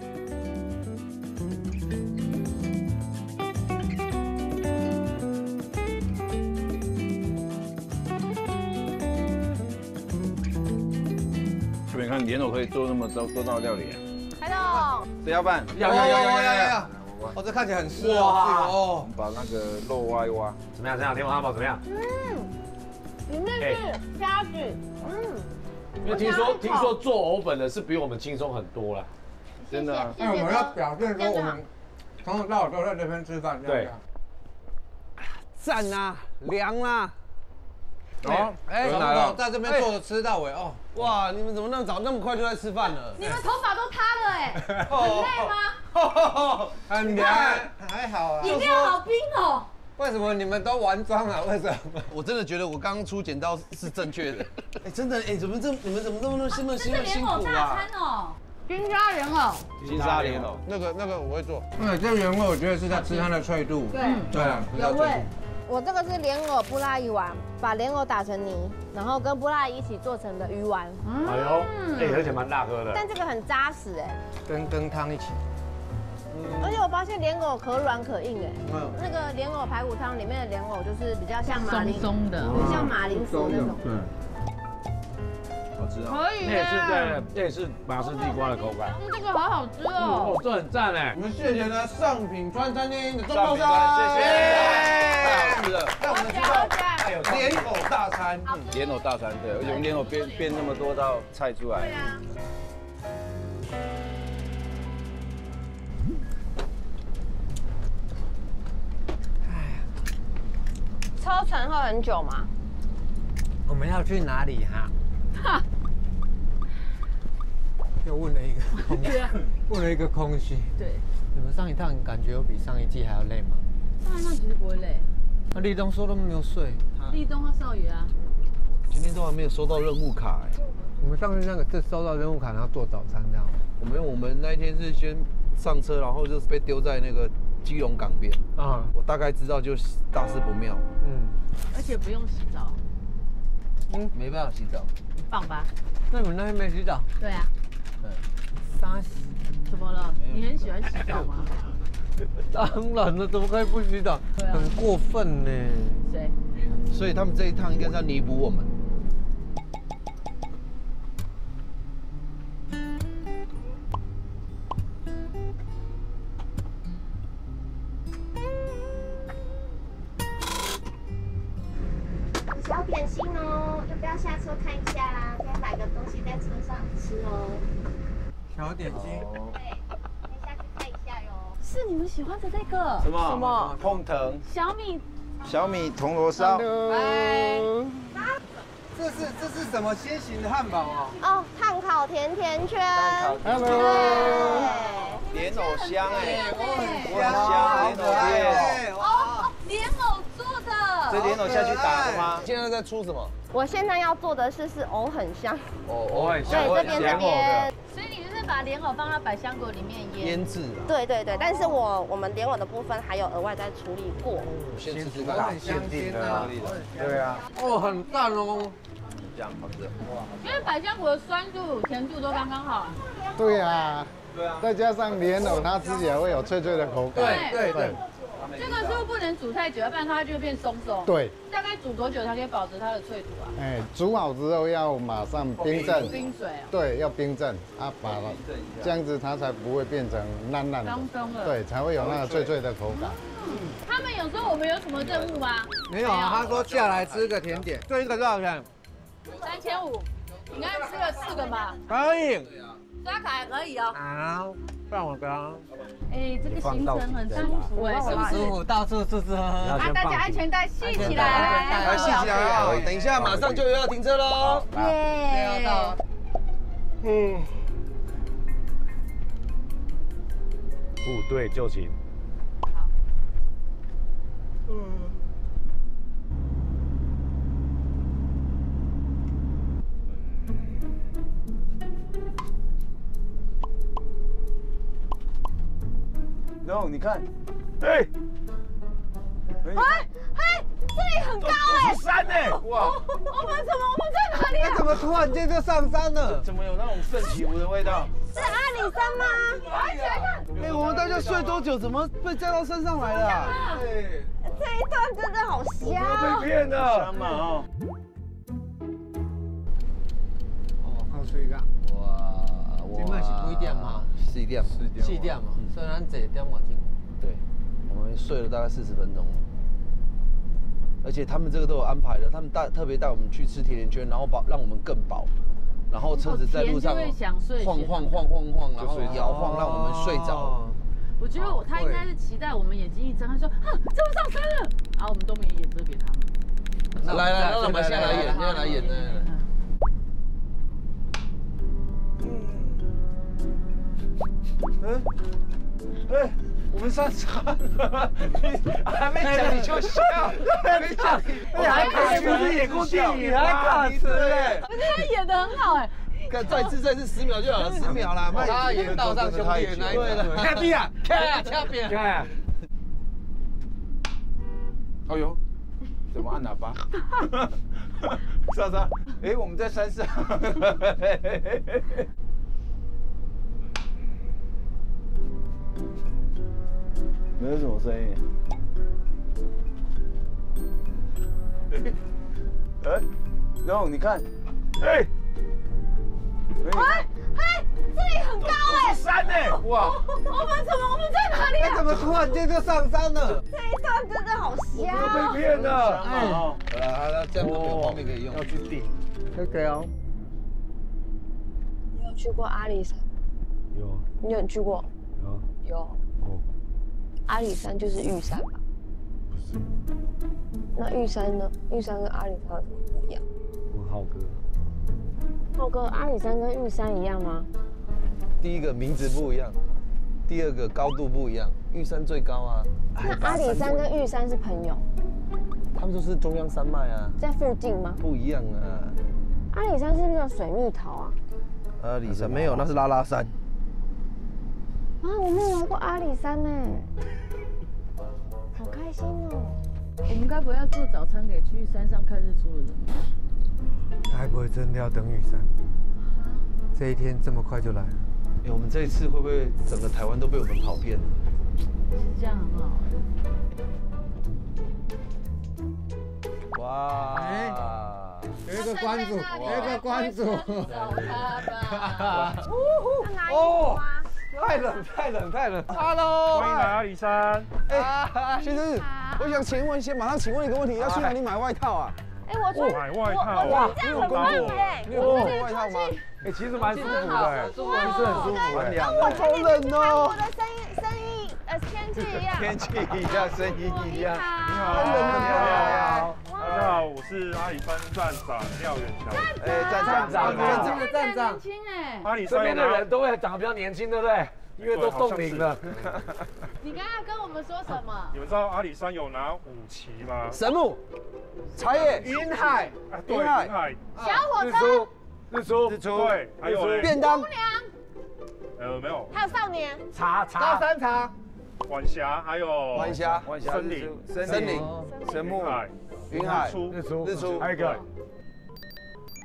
这边看莲藕可以做那么多道料理。 开动！ 谁要饭？ 要！哦，这看起来很湿哦。 把那个肉挖一挖。 怎么样？天王汉堡怎么样？ 里面是虾子， 因为听说做藕粉的是比我们轻松很多啦， 真的。 那我们要表现说我们从头到尾都在这边吃饭，对。 赞啊，凉啊！ 哦，哎，在这边坐着吃到尾哦。 哇，你们怎么那么早那么快就在吃饭了？ 你们头发都塌了哎，很累吗？ 很凉，还好啊。 饮料好冰哦。 为什么你们都完妆啊？为什么？ 我真的觉得我刚刚出剪刀是正确的。哎，真的，哎，你们怎么那么辛苦啊？ 这是莲藕大餐哦，金沙莲藕。 金沙莲藕， 那个我会做。 对，这莲藕我觉得是在吃它的脆度。 对啊，有味。我这个是莲藕布拉鱼丸，把莲藕打成泥，然后跟布拉鱼一起做成的鱼丸。 哎呦，而且蛮大颗的。 但这个很扎实哎， 跟羹汤一起。 而且我发现莲藕可软可硬哎，那个莲藕排骨汤里面的莲藕就是比较像马铃松的， 像马铃薯那种。 好吃啊！ 可以。 那也是马氏地瓜的口感。 这个好好吃哦。 这很赞哎。 我们谢谢呢上品川餐厅的钟上豆烧， 谢谢。太好吃了。 让我们知道还有莲藕大餐。 莲藕大餐，对，而且我们莲藕变那么多道菜出来。对啊。 车程会很久吗？ 我们要去哪里哈？又问了一个空虚。 对。 你们上一趟感觉有比上一季还要累吗？ 上一趟其实不会累。 那立冬说都没有睡。 立冬和少爷啊。 今天都还没有收到任务卡哎。 我们上次那个是收到任务卡，然后做早餐这样。 我们那一天是先上车，然后就是被丢在那个基隆港边啊。我大概知道就大事不妙。 而且不用洗澡。 没办法洗澡。 棒吧？ 那你们那天没洗澡？ 对啊。 沙洗？ 怎么了？你很喜欢洗澡吗？ 当然了，怎么可以不洗澡？很过分呢。 谁？ 所以他们这一趟应该是要弥补我们。 小点心哦，要不要下车看一下啦？可以买个东西在车上吃哦。 小点心。 对，可以下去看一下哟。 是你们喜欢的这个？ 什么？碰藤。小米铜锣烧。 哎。这是什么新型的汉堡啊？ 哦，炭烤甜甜圈。 Hello。莲藕香哎，我很香莲藕片。 哦，莲藕做的。 这莲藕下去打的吗？ 现在在出什么？ 我现在要做的是藕很香。 藕很香。 对，这边。 所以你就是把莲藕放到百香果里面腌制啊？ 对，但是我们莲藕的部分还有额外再处理过。 先吃吃看， 限定的。 对啊。 哦，很淡哦。 这样好吃。 因为百香果的酸度、甜度都刚刚好。 对啊。再加上莲藕，它吃起来会有脆脆的口感。 对。 这个是不是不能煮太久，要不然它就会变松松？ 对。 大概煮多久才可以保持它的脆度啊？ 哎，煮好之后要马上冰镇。 冰水啊。 对，要冰镇啊，把它这样子它才不会变成烂烂的。 松的。 对，才会有那个脆脆的口感。 他们有说我们有什么任务吗？ 没有啊，他说下来吃个甜点，这一个多少钱 ？3500。你刚才吃了4个嘛？ 可以。 刷卡也可以哦。 啊，不然我刚。 哎，这个行程很舒服哎，是不是？ 舒服，到处吃吃喝喝。 啊，大家安全带系起来， 来系起来啊！等一下马上就要停车喽。 耶！到。 部队就寝。 然后你看， 哎， 这里很高哎， 山哎，哇！ 我们在哪里啊？ 怎么突然间就上山了？ 怎么有那种圣起舞的味道？ 是阿里山吗？快起来看！ 哎，我们大家睡多久，怎么被载到山上来了？ 这一段真的好香。 被骗了， 香嘛哦。 哦，靠睡觉。 哇， 今晚是几点嘛 ？4点。 4点嘛，虽然坐点外钟。 对，我们睡了大概40分钟。而且他们这个都有安排的，他们特别带我们去吃甜甜圈，然后让我们更饱，然后车子在路上晃，然后摇晃，让我们睡着。 我觉得他应该是期待我们眼睛一睁，他说啊，这不上山了，然后我们都没演这给他们。 来，让我们现在来演，现在来演呢。 哎，我们上山了，你还没讲你就笑，还没讲你还卡词，你演过电影还卡词哎， 我觉得他演得很好哎。 再次10秒就好了，10秒啦，他演道上兄弟那一个， 看地啊，看边， 看。 哎呦，怎么按喇叭？莎莎，哎，我们在山上。没有什么声音。哎，然后你看，哎， 这里很高哎， 山哎，哇！ 我们在哪里啊？ 怎么突然间就上山了？ 这一段真的好香。 我被骗了。 好了，这样就没有方面可以用， 要去顶。 对哦。 你有去过阿里山？ 有。 你有去过？有。 哦。 阿里山就是玉山吧？ 不是。 那玉山呢？玉山跟阿里山有什么不一样？ 问浩哥。 浩哥，阿里山跟玉山一样吗？ 第一个名字不一样，第二个高度不一样。玉山最高啊。 那阿里山跟玉山是朋友？ 他们都是中央山脉啊。 在附近吗？ 不一样啊。 阿里山是不是有水蜜桃啊？ 阿里山没有，那是拉拉山。 啊，我没有来过阿里山呢，好开心哦！ 我们该不会要做早餐给去山上看日出的人吧？ 该不会真的要等雨伞？这一天这么快就来了？ 哎，我们这一次会不会整个台湾都被我们跑遍了？ 其实这样很好。 哇！ 有一个关主，有一个关主。 哦，太冷 ！Hello， 欢迎来阿里山。 哎，先生，我想请问马上请问一个问题，要去哪里买外套啊？ 哎，我买外套， 哇，这样很棒哎！ 你有买外套吗？ 哎，其实蛮舒服的， 其实很舒服， 跟我前几天去韩国的天气一样， 天气一样，声音一样。 你好，大家好，我是阿里山站长廖远强。 站长， 年轻的站长。 年轻哎， 阿里山边的人都会长得比较年轻，对不对？因为都冻龄了。 你刚刚跟我们说什么？ 你们知道阿里山有哪5旗吗？ 神木、茶叶、 云海， 对，云海。 小火车、 日出， 对，还有便当、 姑娘， 没有， 还有少年、 茶、 高山茶、 晚霞，还有晚霞、 森林、 神木、 云海、 云海、 日出， 日出， 还有一个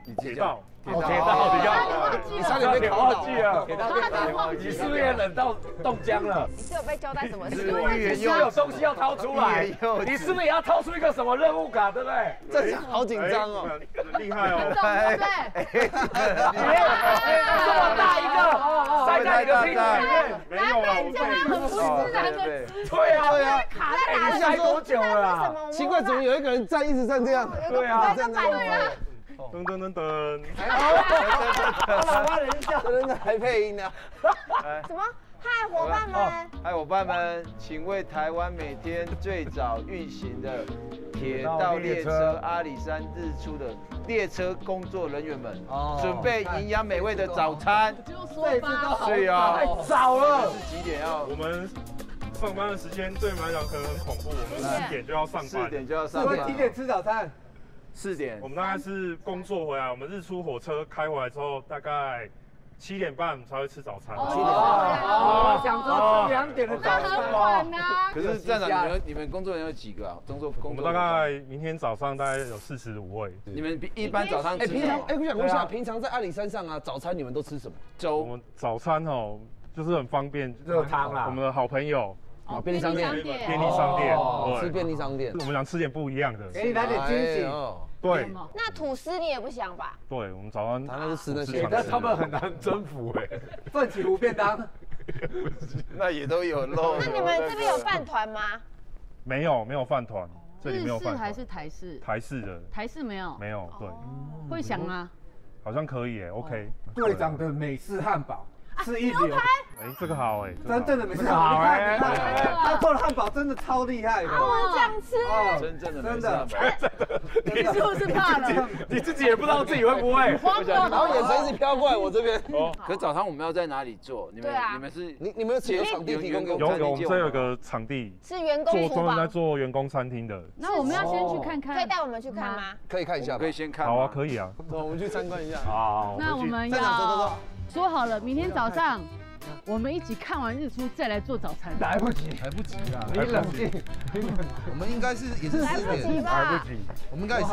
铁道， 你看， 你差点被忘记了， 你是不是也冷到冻僵了？ 你是有被交代什么事？ 你是有东西要掏出来，你是不是也要掏出一个什么任务卡，对不对？ 这好紧张哦， 很厉害哦， 对不对？ 这么大一个，塞在你的屁股里面， 没有啊，我很不自然的， 对啊， 卡在哪里？ 塞多久了啊？ 奇怪，怎么有一个人站一直站这样？ 对啊， 站这样。 噔噔噔噔， 老妈人叫人家还配音呢。 什么？嗨，伙伴们！ 嗨，伙伴们，请为台湾每天最早运行的铁道列车阿里山日出的列车工作人员们，准备营养美味的早餐。 这次都好太早了。 是几点要？ 我们上班的时间对我们来讲可能很恐怖，我们4点就要上班。 4点就要上班。 几点吃早餐 ？4点。 我们大概是工作回来，我们日出火车开回来之后，大概7点半才会吃早餐。 想说吃2点的早餐啊。 可是站长，你们工作人员有几个啊？ 我们大概明天早上大概有45位。 你们一般早上吃？ 平常我想问一下，平常在阿里山上啊，早餐你们都吃什么？ 粥。 我们早餐哦，就是很方便， 热汤啦。 我们的好朋友。 便利商店，吃便利商店。 我们想吃点不一样的， 给你来点惊喜。 对。 那吐司你也不想吧？ 对，我们早上他那是吃那些， 但他们很难征服哎。 奋起湖便当， 那也都有肉。 那你们这边有饭团吗？ 没有饭团，这里没有饭团。 日式还是台式？ 台式的。 台式没有？ 没有，对。 会想吗？ 好像可以哎 ，OK。 队长的美式汉堡。是一流， 哎，这个好哎， 真的没事好哎，他做的汉堡真的超厉害的， 我这样吃， 真的， 你是不是怕了？ 你自己也不知道自己会不会， 然后眼神一直飘过来我这边。 可早上我们要在哪里做？你们是你们有场地提供给我们？ 有，我们这有个场地， 是员工专门在做员工餐厅的。 那我们要先去看看， 可以带我们去看吗？ 可以看一下， 可以先看。 好啊，可以啊， 我们去参观一下。 好， 那我们要说好了，明天早上我们一起看完日出再来做早餐。 来不及啊！ 你冷静。 我们应该是也是4点， 来不及。 我们应该也是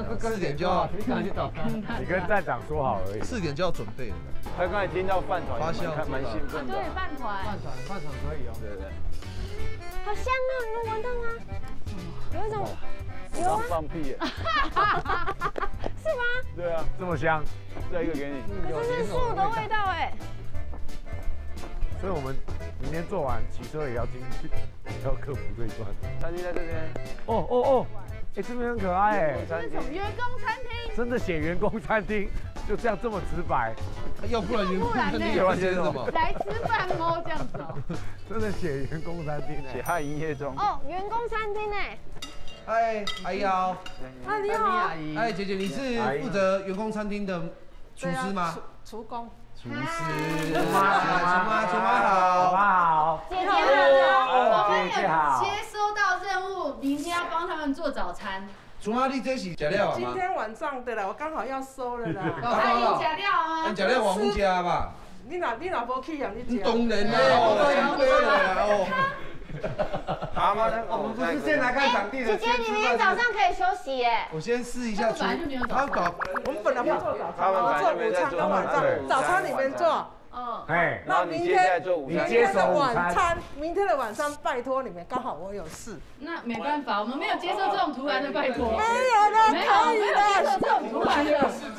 4点就要。 你跟站长说好而已。 4点就要准备了。 他刚才听到饭团，发酵，蛮兴奋的。 对，饭团可以哦。 对。 好香啊！你们闻到吗？有一种。 有啊。放屁。 是吗？ 对啊， 这么香。 再一个给你。 这是树的味道哎。 所以我们明天做完骑车也要进去，要克服这一关。 餐厅在这边。 哎，这边很可爱哎。 这是什么员工餐厅？ 真的写员工餐厅，就这样这么直白。 要不然员工餐厅写什么？ 来吃饭哦，这样子哦。 真的写员工餐厅哎， 写嗨营业中。 哦，员工餐厅哎。 嗨，阿姨好。 啊，你好。 哎，姐姐，你是负责员工餐厅的厨师吗？ 厨工。 厨师，厨妈好， 姐姐好，我们有接收到任务，明天要帮他们做早餐。 厨妈，你这是吃了吗？ 今天晚上的啦，我刚好要收了啦。 阿姨吃了吗？ 你吃了晚上吃吧。 你若无去让你吃。 当然啦，我我们不是先来看场地的。 姐姐，你明天早上可以休息耶。 我先试一下厨。 他搞，我们本来不做早餐，我做午餐跟晚上，早餐里面做。 哎， 那明天的晚餐，明天的晚上拜托你们，刚好我有事。 那没办法，我们没有接受这种突然的拜托。 没有的，可以的。 接受这种突然的，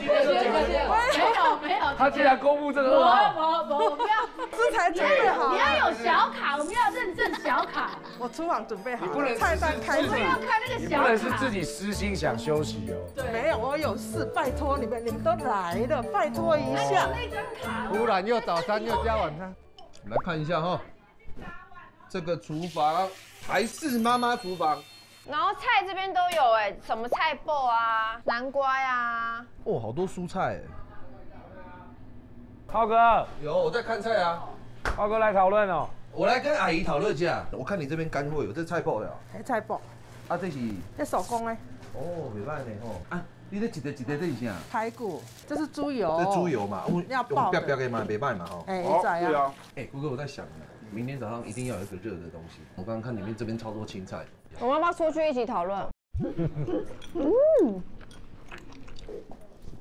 没有。 他竟然公布这个， 我不要， 这才准备好。 你要有小卡，我们要认证小卡。 我厨房准备好， 你不能菜单开出来。 要看那个小卡。 不能是自己私心想休息哦。 没有，我有事，拜托你们都来了，拜托一下。 那张卡。 忽然又早餐又加晚餐。 我们来看一下哈，这个厨房台式妈妈厨房， 然后菜这边都有哎，什么菜脯啊、南瓜呀。 哦，好多蔬菜哎。 浩哥， 有我在看菜啊。 浩哥来讨论哦。 我来跟阿姨讨论一下。我看你这边干货有这菜脯了。 菜脯。 啊，这是。 这手工的。 哦，袂歹呢吼。啊，你这一个这是啥？ 排骨，这是猪油。 这猪油嘛， 要爆的。 标的嘛，袂歹嘛吼。 哎，对啊。 哎，姑哥，我在想，明天早上一定要有一个热的东西。我刚刚看里面这边超多青菜。 我们要不要出去一起讨论？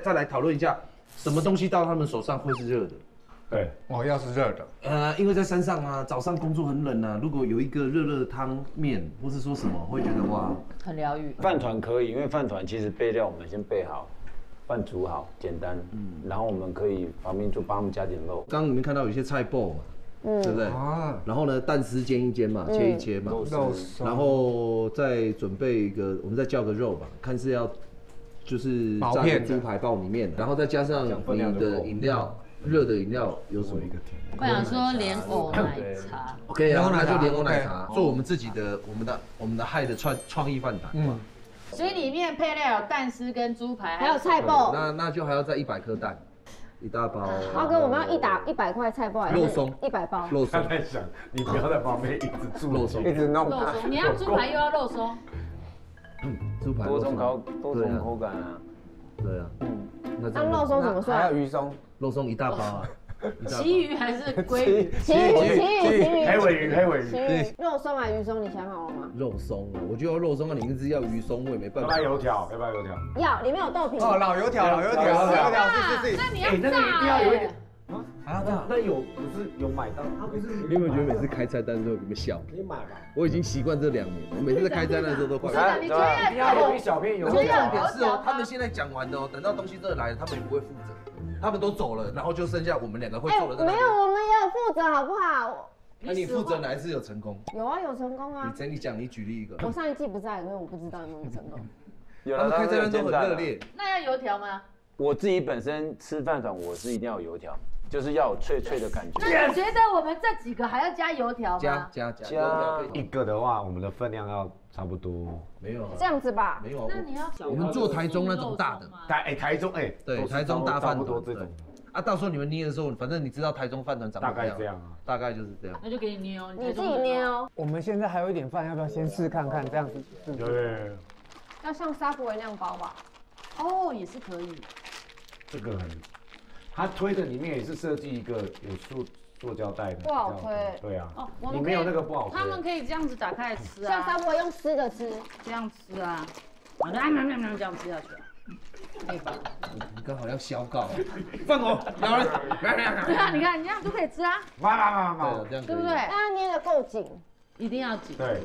再来讨论一下，什么东西到他们手上会是热的？ 对， 哦，要是热的， 因为在山上啊，早上工作很冷啊，如果有一个热热的汤面，或是说什么，会觉得哇， 很疗愈。 饭团可以，因为饭团其实备料我们先备好，饭煮好，简单，然后我们可以旁边就帮他们加点肉。 刚刚你们看到有些菜包嘛。对不对？啊，然后呢，蛋丝煎一煎嘛，切一切嘛，然后再准备一个，我们再叫个肉吧，看是要就是炸个猪排爆里面，然后再加上你的饮料，热的饮料有什么？ 我想说莲藕奶茶。 OK 啊，那就莲藕奶茶，做我们自己的我们的嗨的创意饭团。 所以里面配料有蛋丝跟猪排， 还有菜包。 那就还要再100颗蛋。1大包。 阿哥，我们要100块菜包还是肉松 100包？ 肉松。 他在想，你不要在旁边一直住肉松， 一直弄。 肉松，你要猪排又要肉松。 猪排多种口感啊。 对啊。 那肉松怎么算？ 还有鱼松， 肉松1大包啊。 旗鱼还是鲑鱼？ 旗鱼。 黑尾鱼。 肉松还是鱼松？你想好了吗？ 肉松啊，我就要肉松啊，你们是要鱼松味，没办法。 要不要油条？ 要，里面有豆皮。 哦，老油条，是。 那你要炸，那个一定要有一点。 还要炸？那有不是有买到？他不是。 你有没有觉得每次开菜单的时候你们笑？ 可以买吧。 我已经习惯这2年，我每次在开菜单的时候都快。 你觉得要有一小片油条？ 重点是哦，他们现在讲完的哦，等到东西真的来了，他们也不会负责。他们都走了，然后就剩下我们2个会做的。 没有，我们也有负责，好不好？ 那你负责哪一次有成功？ 有啊，有成功啊。 你举例一个。 我上一季不在，所以我不知道有没有成功。 他们开菜单都很热烈。 那要油条吗？ 我自己本身吃饭团，我是一定要有油条，就是要有脆脆的感觉。 那你觉得我们这几个还要加油条吗？ 加一个的话，我们的分量要差不多。 没有这样子吧？ 没有。 那你要我们做台中那种大的。 台中对，台中大饭团这种。 啊，到时候你们捏的时候，反正你知道台中饭团长大概这样啊， 大概就是这样。 那就给你捏哦， 你自己捏哦。 我们现在还有一点饭，要不要先试看看？这样子是不是？ 对。 要像Subway那样包吧？ 哦，也是可以。 这个很，他推的里面也是设计一个有塑胶袋的， 不好推。 对啊。 哦， 你没有那个不好推。 他们可以这样子打开来吃啊。 像Subway用湿的吃， 这样吃啊，然后这样吃下去。可以吧？ 你刚好要消告，放我， 对啊，你看你这样就可以吃啊。 对，这样对不对？但它捏得够紧， 一定要紧。 对。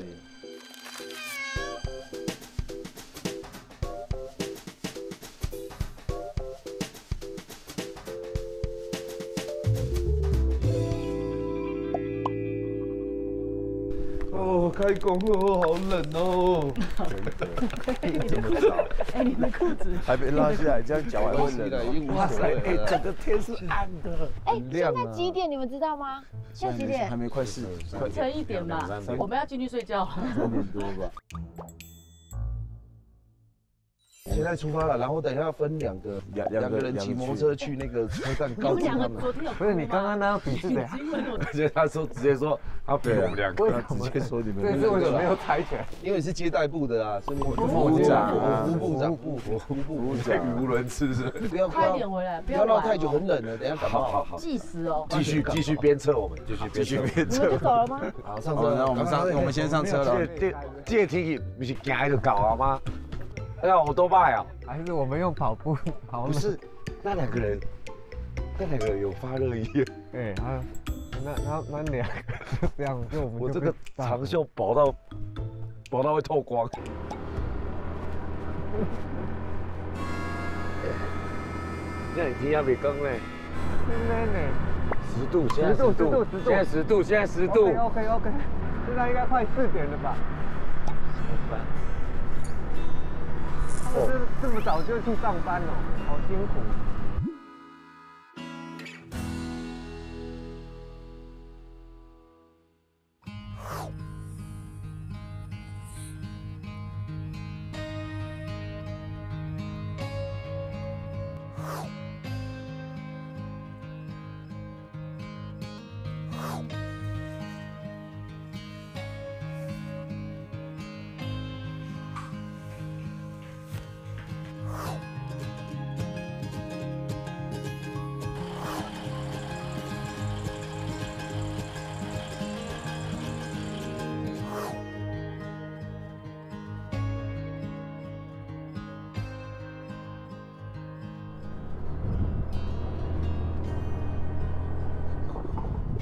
哦，开工哦，好冷哦。 这么早？哎，你的裤子还没拉下来，这样脚还会冷。 哇塞，哎，整个天是暗的。 哎，现在几点？你们知道吗？现在几点？ 还没快4点。 凌晨1点吧，我们要进去睡觉。 3点多吧。 现在出发了，然后等一下要分两个人骑摩托车去那个车站告知他们。 不是你刚刚那样比是怎样？ 而且他说直接说他比我们2个，他直接说你们。 这次为什么没有猜起来？ 因为是接待部的啊，是副部长、 语无伦次是。不要快点回来， 不要绕太久，很冷了，等下感冒。 好， 计时哦。 继续鞭策我们，继续鞭策。 你们就走了吗？ 好，上车。那我们先上车了。 这天气不是行就搞了吗？哎呀，我多拜啊！ 还是我们用跑步跑？ 不是，那两个人有发热衣。 对，那2个就这样，就我这个长袖薄到会透光。这已经要被更嘞。10度，现在10度，现在10度，现在10度。 OK， 现在应该快4点了吧？这么早就去上班哦，好辛苦。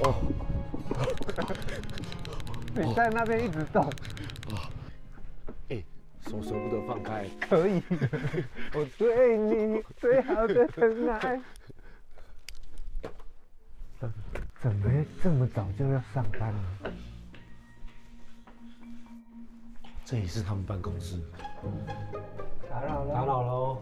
哦， 你在那边一直动。 哎，手舍不得放开。 可以，我对你最好的疼爱。怎么这么早就要上班了？ 这里是他们办公室。 打扰了， 打扰喽。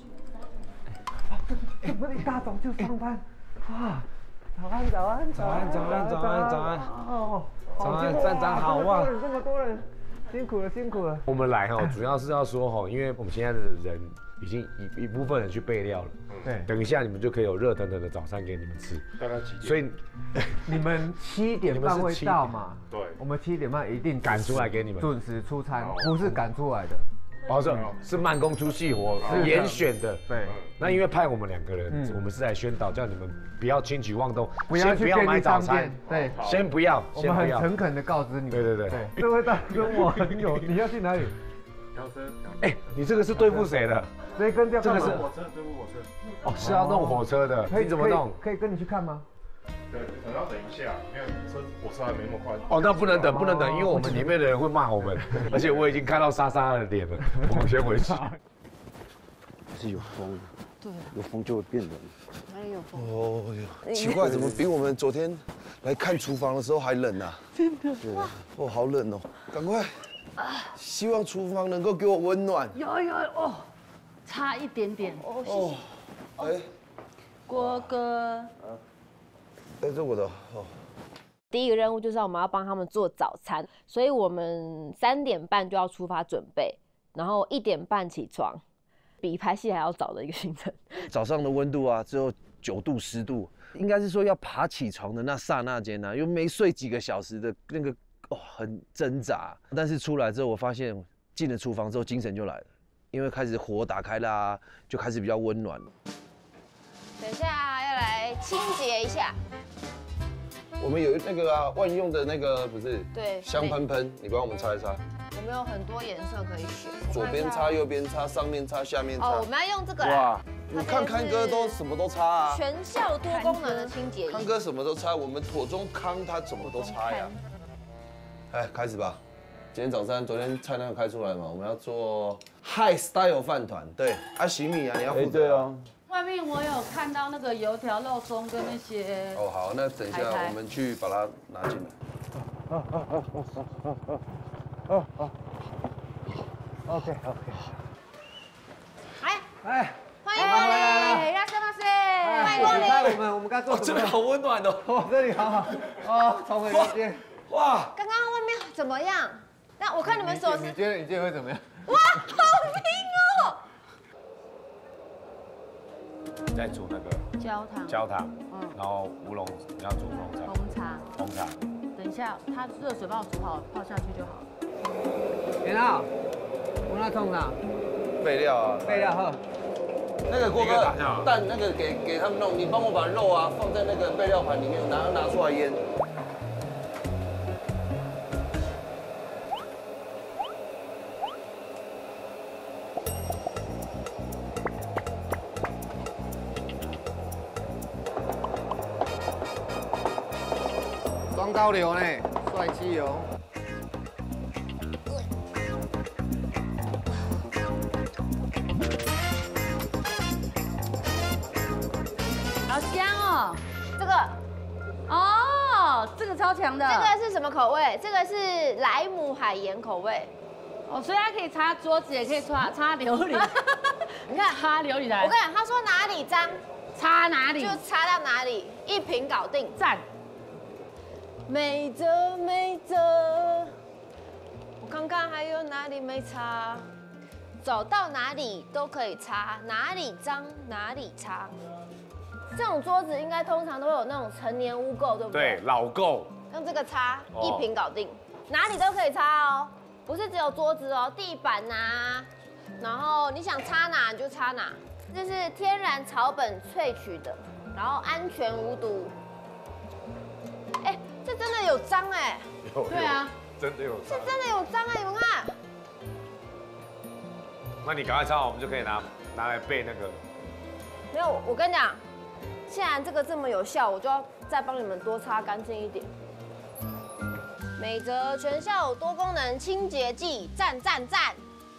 怎么一大早就上班？啊！早安，早安， 早安，早安，早安，早安。 哦， 早安，站长好啊！ 这么多人，辛苦了，辛苦了。 我们来哈，主要是要说哈，因为我们现在的人已经一部分人去备料了。 对， 等一下你们就可以有热腾腾的早餐给你们吃。大概几点？所以你们7点半会到嘛？ 对， 我们7点半一定赶出来给你们， 准时出餐，不是赶出来的。 哦，是慢工出细活，是严选的。对，那因为派我们2个人，我们是来宣导，叫你们不要轻举妄动，先不要买早餐，对，先不要， 我们很诚恳的告知你。对对对，这位大哥我很有，你要去哪里？ 飙车。哎，你这个是对付谁的？ 这跟这个是火车，对付火车。哦，是要弄火车的，你怎么弄？ 可以跟你去看吗？ 对，可能要等一下，因为火车还没那么快。 哦，那不能等，不能等，因为我们里面的人会骂我们，而且我已经看到莎莎的脸了，我们先回去。 是有风， 对， 有风就会变冷。 哪里有风？ 哦哟，奇怪，怎么比我们昨天来看厨房的时候还冷啊？ 真的。 哦，好冷哦，赶快！希望厨房能够给我温暖。 有哦，差一点点。 哦，哎， 郭哥。 哎，这我的哦。 第一个任务就是我们要帮他们做早餐，所以我们3点半就要出发准备，然后1点半起床，比拍戏还要早的一个行程。 早上的温度啊，只有9度10度，应该是说要爬起床的那刹那间呢，又没睡几个小时的那个很挣扎。但是出来之后，我发现进了厨房之后精神就来了，因为开始火打开啦，就开始比较温暖了。 等一下要来清洁一下。 我们有那个啊，万用的那个不是？ 对， 香喷喷，你帮我们擦一擦。 我们有很多颜色可以选， 左边擦，右边擦，上面擦，下面擦。 哦，我们要用这个。 哇，你看康哥都什么都擦啊。 全效多功能的清洁液。 康哥什么都擦，我们妥中康他什么都擦呀。哎，开始吧。今天早餐，昨天菜单开出来嘛，我们要做 High Style 饭团。对，啊，洗米啊，你要负责。 对啊。 外面我有看到那个油条、肉松跟那些。 哦，好，那等一下我们去把它拿进来。 OK。 哎，欢迎光临，いらっしゃいませ，欢迎光临。 我们刚做什么？ 这边好温暖哦。 哦，这里好好。哦，重回人间。 哇，刚刚外面怎么样？那我看你们手是。 你觉得会怎么样？ 哇，好冰哦！ 再煮那个焦糖，然后乌龙，你要煮红茶。 等一下，它热水帮我煮好，泡下去就好了。 田浩，我那冲啥？ 备料啊。 备料喝。 那个郭哥，蛋那个给他们弄，你帮我把肉啊放在那个备料盘里面，拿出来腌。 双高流呢，帅气哦。 好香哦！ 这个， 哦，这个超强的。 这个是什么口味？这个是莱姆海盐口味。 哦，所以它可以擦桌子，也可以擦琉璃。 你看， 擦琉璃台。 我跟你讲，他说哪里脏， 擦哪里， 就擦到哪里，一瓶搞定。 赞。 美着美着，我看看还有哪里没擦，走到哪里都可以擦，哪里脏哪里擦。这种桌子应该通常都会有那种陈年污垢，对不对？ 对，老垢。 用这个擦，一瓶搞定，哪里都可以擦哦，不是只有桌子哦，地板呐，然后你想擦哪你就擦哪，这是天然草本萃取的，然后安全无毒。哎，这真的有脏哎！ 对啊， 真的有脏。 这真的有脏哎，你们看。 那你赶快擦好，我们就可以拿来备那个。 没有，我跟你讲，既然这个这么有效，我就要再帮你们多擦干净一点。美泽全效多功能清洁剂，赞赞赞！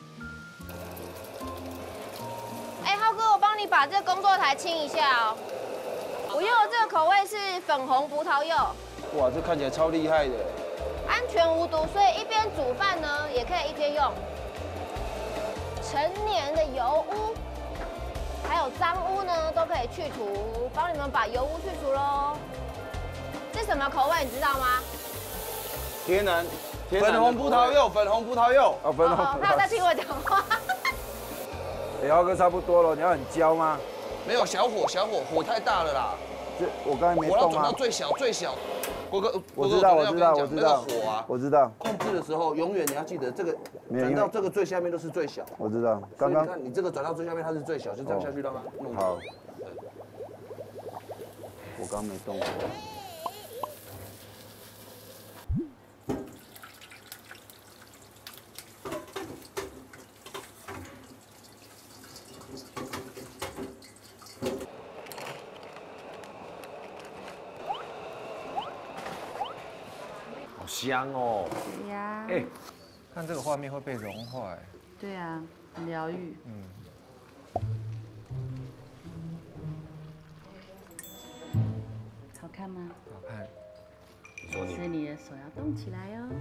哎，浩哥，我帮你把这个工作台清一下哦。我用的这个口味是粉红葡萄柚。 哇，这看起来超厉害的。 安全无毒，所以一边煮饭呢，也可以一边用。成年的油污，还有脏污呢，都可以去除，帮你们把油污去除喽。这什么口味你知道吗？ 天然粉红葡萄柚，粉红葡萄柚。哦，粉红葡萄柚。 他有在听我讲话。 浩哥差不多了，你要很焦吗？ 没有，小火，火太大了啦。 这我刚才没动啊。 火要转到最小。国哥， 我知道。 那个火啊， 我知道。 控制的时候，永远你要记得这个转到这个最下面都是最小。 我知道。刚刚你这个转到最下面它是最小，就这样下去让它弄。 好。我刚没动。 香哦！ 对呀。 哎，看这个画面会被融化哎。 对啊，很疗愈。好看吗？ 好看。 所以你的手要动起来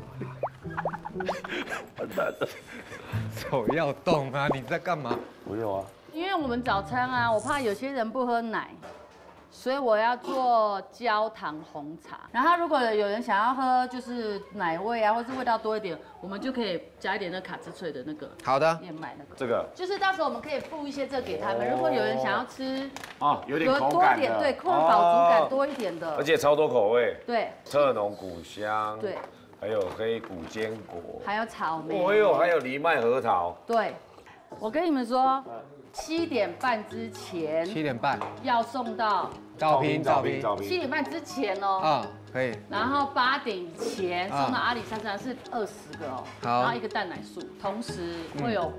哦。 手要动啊！你在干嘛？ 我有啊。 因为我们早餐啊，我怕有些人不喝奶。所以我要做焦糖红茶，然后如果有人想要喝就是奶味啊，或是味道多一点，我们就可以加一点那卡芝脆的那个。 好的。 燕麦那个。 这个。 就是到时候我们可以附一些这给他们，如果有人想要吃有点口感的， 对，口饱足感多一点的。 而且超多口味。 对。 特浓谷香。 对。 还有黑谷坚果。 还有草莓。 还有藜麦核桃。 对。我跟你们说，7点半之前。 7点半。 要送到。 照片。 7点半之前哦。 可以。 然后8点以前送到阿里山上是20个哦。 好。 然后一个蛋奶素，同时会有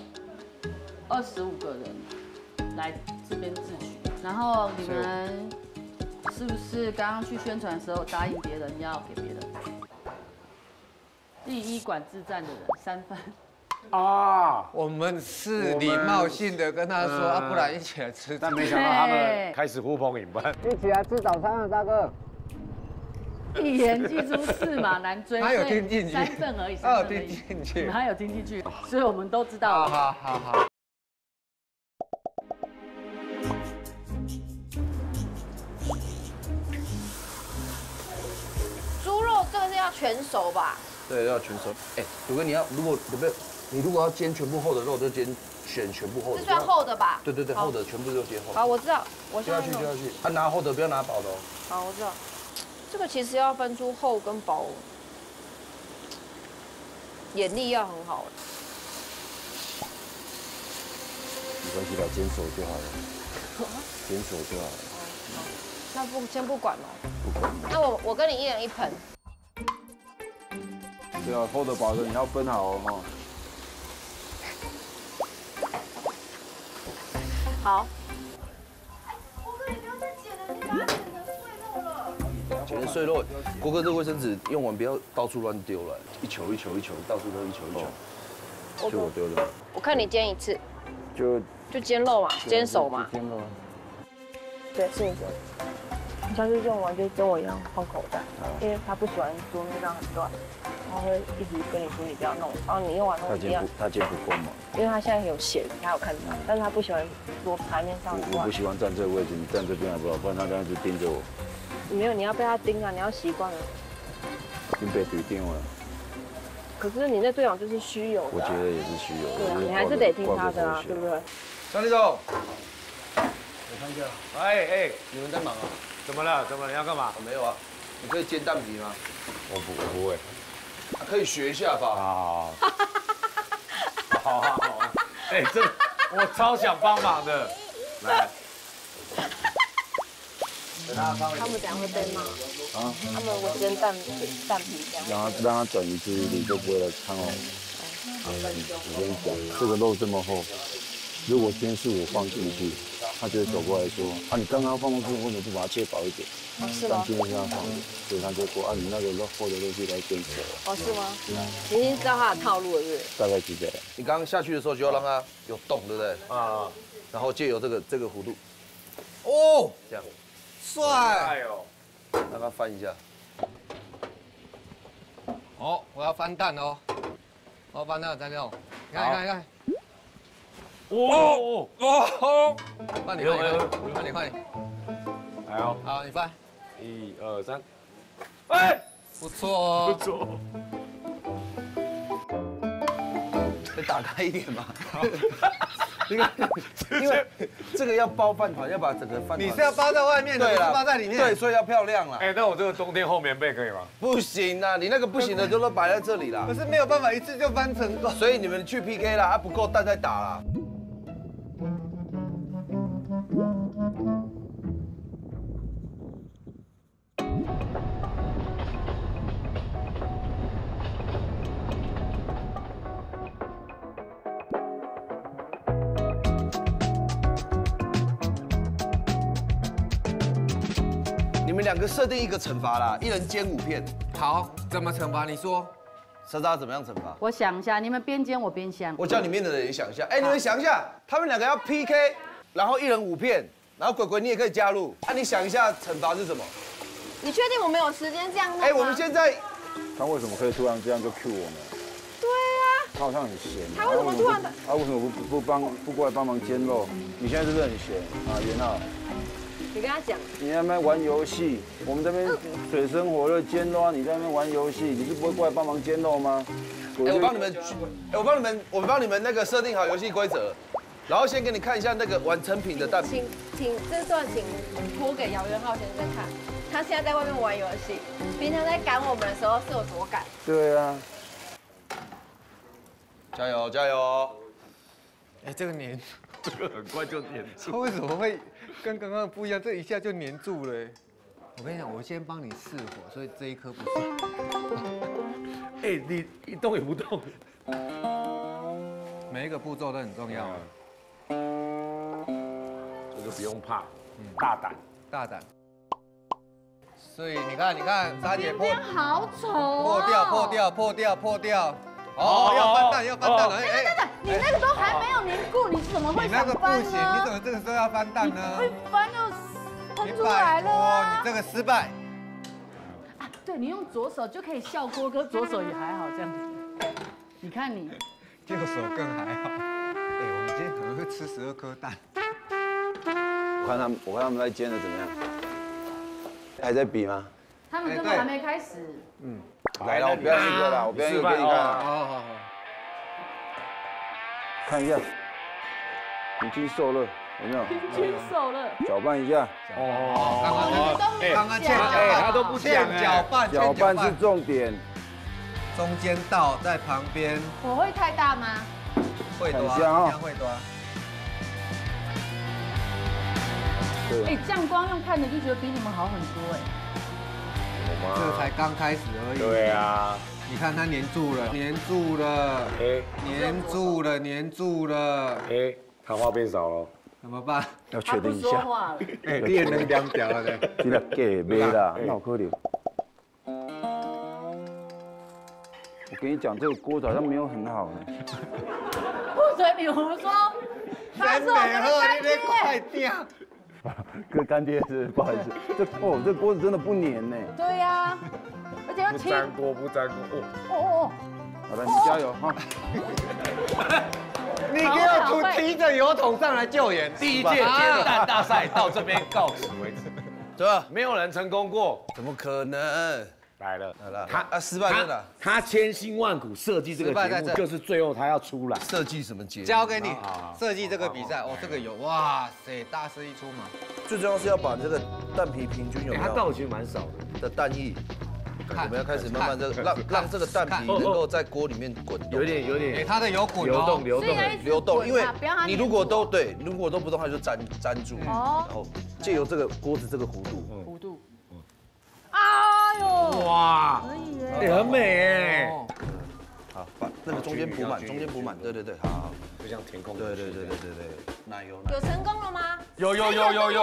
25个人来这边自取。然后你们是不是刚刚去宣传的时候答应别人要给别人？第一管制站的人3份。 我们是礼貌性的跟他说不然一起来吃。 但没想到他们开始呼朋引伴， 一起来吃早餐啊，大哥。 一言既出驷马难追， 他有听进去 ，3份而已， 听进去， 他有听进去，所以我们都知道。 好。 猪肉这个是要全熟吧？ 对，要全熟。哎，鲁哥，如果要煎全部厚的肉，就选全部厚的。 这算厚的吧？ 对，厚的全部都煎厚。 好，我知道，我就要去。拿厚的，不要拿薄的哦。 好，我知道。这个其实要分出厚跟薄，眼力要很好。 没关系啦，煎熟就好了。煎熟就好了。 那先不管了。 不管。 那我跟你一人一盆。 对啊，厚的薄的你要分好哦哈。 好。 剪成碎肉，国哥这卫生纸用完不要到处乱丢了，一球，到处都一球。就我丢的。 我看你煎一次。就煎肉嘛，煎熟嘛。 煎肉。 对，是你的。你下次用完就跟我一样放口袋，因为他不喜欢桌面上很乱，他会一直跟你说你不要弄，然后你用完后一样。 他煎不够吗？ 因为他现在有写，他有看到，但是他不喜欢桌台面上乱。 我不喜欢站这个位置，你站这边好不好？不然他这样子盯着我。 没有，你要被他盯啊，你要习惯了。 已经被怼定了。 可是你那队长就是虚有的。 我觉得也是虚有的。 对啊，你还是得听他的啊，对不对？ 张立总，我看一下。 哎， 你们在忙啊？ 怎么了？你要干嘛？ 没有啊，你可以煎蛋皮吗？ 我不会。 可以学一下吧。 好。哎，这我超想帮忙的，来。 他们等下会被骂。他们我煎蛋皮这样。 让他转移注意力，就不会来看哦。我跟你讲，这个肉这么厚，如果今天是我放进去， 他就会走过来说，啊，你刚刚放上去为什么不把它切薄一点？ 是吗？ 今天这样放的，所以他就说，啊，你那个厚的东西来跟手。 哦，是吗？你已经知道他的套路了，是不是？ 大概是这样。 你刚刚下去的时候就要让它有洞，对不对？啊。然后借由这个弧度， 哦， 这样， 帅哦，让它翻一下。 哦，我要翻蛋哦，我要翻蛋再用，你看。哦，快点， 来哦， 好，你翻 ，1、2、3， 哎，不错哦， 不错。 再打开一点嘛。因为这个要包饭团，要把整个饭团。 你是要包在外面的，不是包在里面。 对，所以要漂亮啦。 哎，那我这个冬天厚棉被可以吗？ 不行啊，你那个不行的都摆在这里啦。 可是没有办法一次就翻成功， 所以你们去 PK 啦，不够蛋再打啦。你们2个设定一个惩罚啦，一人煎5片。 好，怎么惩罚？你说。 莎莎怎么样惩罚？ 我想一下，你们边煎我边想。 我叫里面的人也想一下。哎，你们想一下，他们2个要 PK， 然后一人5片，然后鬼鬼你也可以加入。啊，你想一下惩罚是什么？ 你确定我们有时间这样弄吗？ 哎，我们现在。 他为什么可以突然这样就 cue 我们？ 对啊。 他好像很闲。 他为什么突然？ 他为什么不过来帮忙煎肉？你现在是不是很闲啊，袁浩？ 你跟他讲， 你在那边玩游戏，我们这边水深火热煎肉啊，你在那边玩游戏，你是不会过来帮忙煎肉吗？ 哎，我帮你们那个设定好游戏规则，然后先给你看一下那个完成品的蛋饼。 请这段请托给姚元浩先生看，他现在在外面玩游戏，平常在赶我们的时候是有多赶。 对啊。 加油加油！ 哎，这个粘， 这个很快就粘住。 它为什么会跟刚刚不一样？这一下就粘住了。我跟你讲，我先帮你试火，所以这一颗不是。 哎，你一动也不动。 每一个步骤都很重要。 这个不用怕，大胆。 所以你看，莎姐好丑破掉。哦，要翻蛋了！ 哎，你那个都还没有凝固，你怎么会想翻呢？ 你那个不行，你怎么这个时候要翻蛋呢？ 会翻就喷出来了啊！ 你这个失败。 啊，对，你用左手就可以笑锅，可左手也还好这样子。你看你， 右手更还好。哎，我们今天可能会吃12颗蛋。 我看他们在煎的怎么样？还在比吗？ 他们根本还没开始。 来了，我表演一个啦，我表演一个给你看。好。看一下，已经熟了，有没有？ 已经熟了。 搅拌一下。 刚刚欠搅拌， 他都不欠搅拌是重点。 中间倒在旁边。 火会太大吗？ 会多，这样会多。 哎，这样光用看的就觉得比你们好很多哎。 这个才刚开始而已。 对啊， 你看它粘住了，粘住了。 哎，糖花变少了， 怎么办？ 要确定一下。 说话了。 哎，你也能两条了呢。 这个假没啦，那可能。我跟你讲，这个锅子好像没有很好呢。 不准你胡说，他是我们的干爹。 快点。 哥干爹是不好意思，这锅子真的不粘呢。 对呀，而且要不粘锅哦。 好了，你加油哈。 你给我提着油桶上来救援。 第一届煎蛋大赛到这边告此为止， 对吧？ 没有人成功过， 怎么可能？ 来了， 他失败在哪？ 他千辛万苦设计这个节目，就是最后他要出来。 设计什么节目？ 交给你设计这个比赛。哦，这个有哇塞，大师一出嘛。 最重要是要把这个蛋皮平均有没有？ 它倒其实蛮少的蛋液。我们要开始慢慢让这个蛋皮能够在锅里面滚动。 有点， 它的有滚流动，因为你如果都不动，它就粘住。然后借由这个锅子这个弧度。 哎呦！ 哇，也很美哎。 好，把那个中间补满，对，好， 就像填空。 对，奶油。 有成功了吗？ 有， 有了，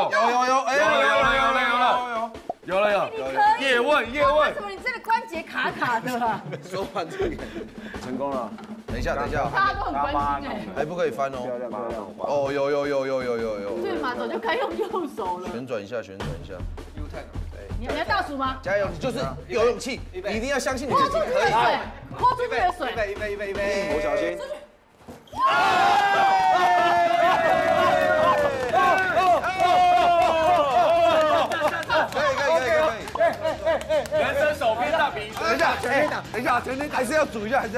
叶问， 为什么你这个关节卡卡的啊？ 说完这个， 成功了。 等一下， 大家都很关心哎。 还不可以翻哦。哦，有。 对嘛，早就该用右手了。 旋转一下。 你要倒数吗？ 加油，你就是有勇气，你一定要相信你自己可以。 泼出去的水， 预备， 我小心。 可以。 人生首篇大比。 等一下，前面还是要煮一下，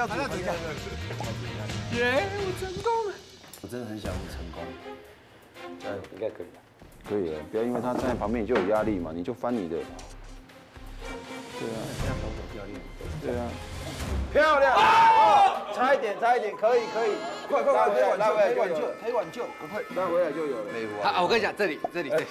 耶，我成功了。 我真的很想成功。加油，应该可以。可以了，不要因为他站在旁边你就有压力嘛，你就翻你的。对啊，这样保守教练。对啊。 漂亮！差一点，可以，快，可以挽救，不会， 拉回来就有了。 好，我跟你讲，这里，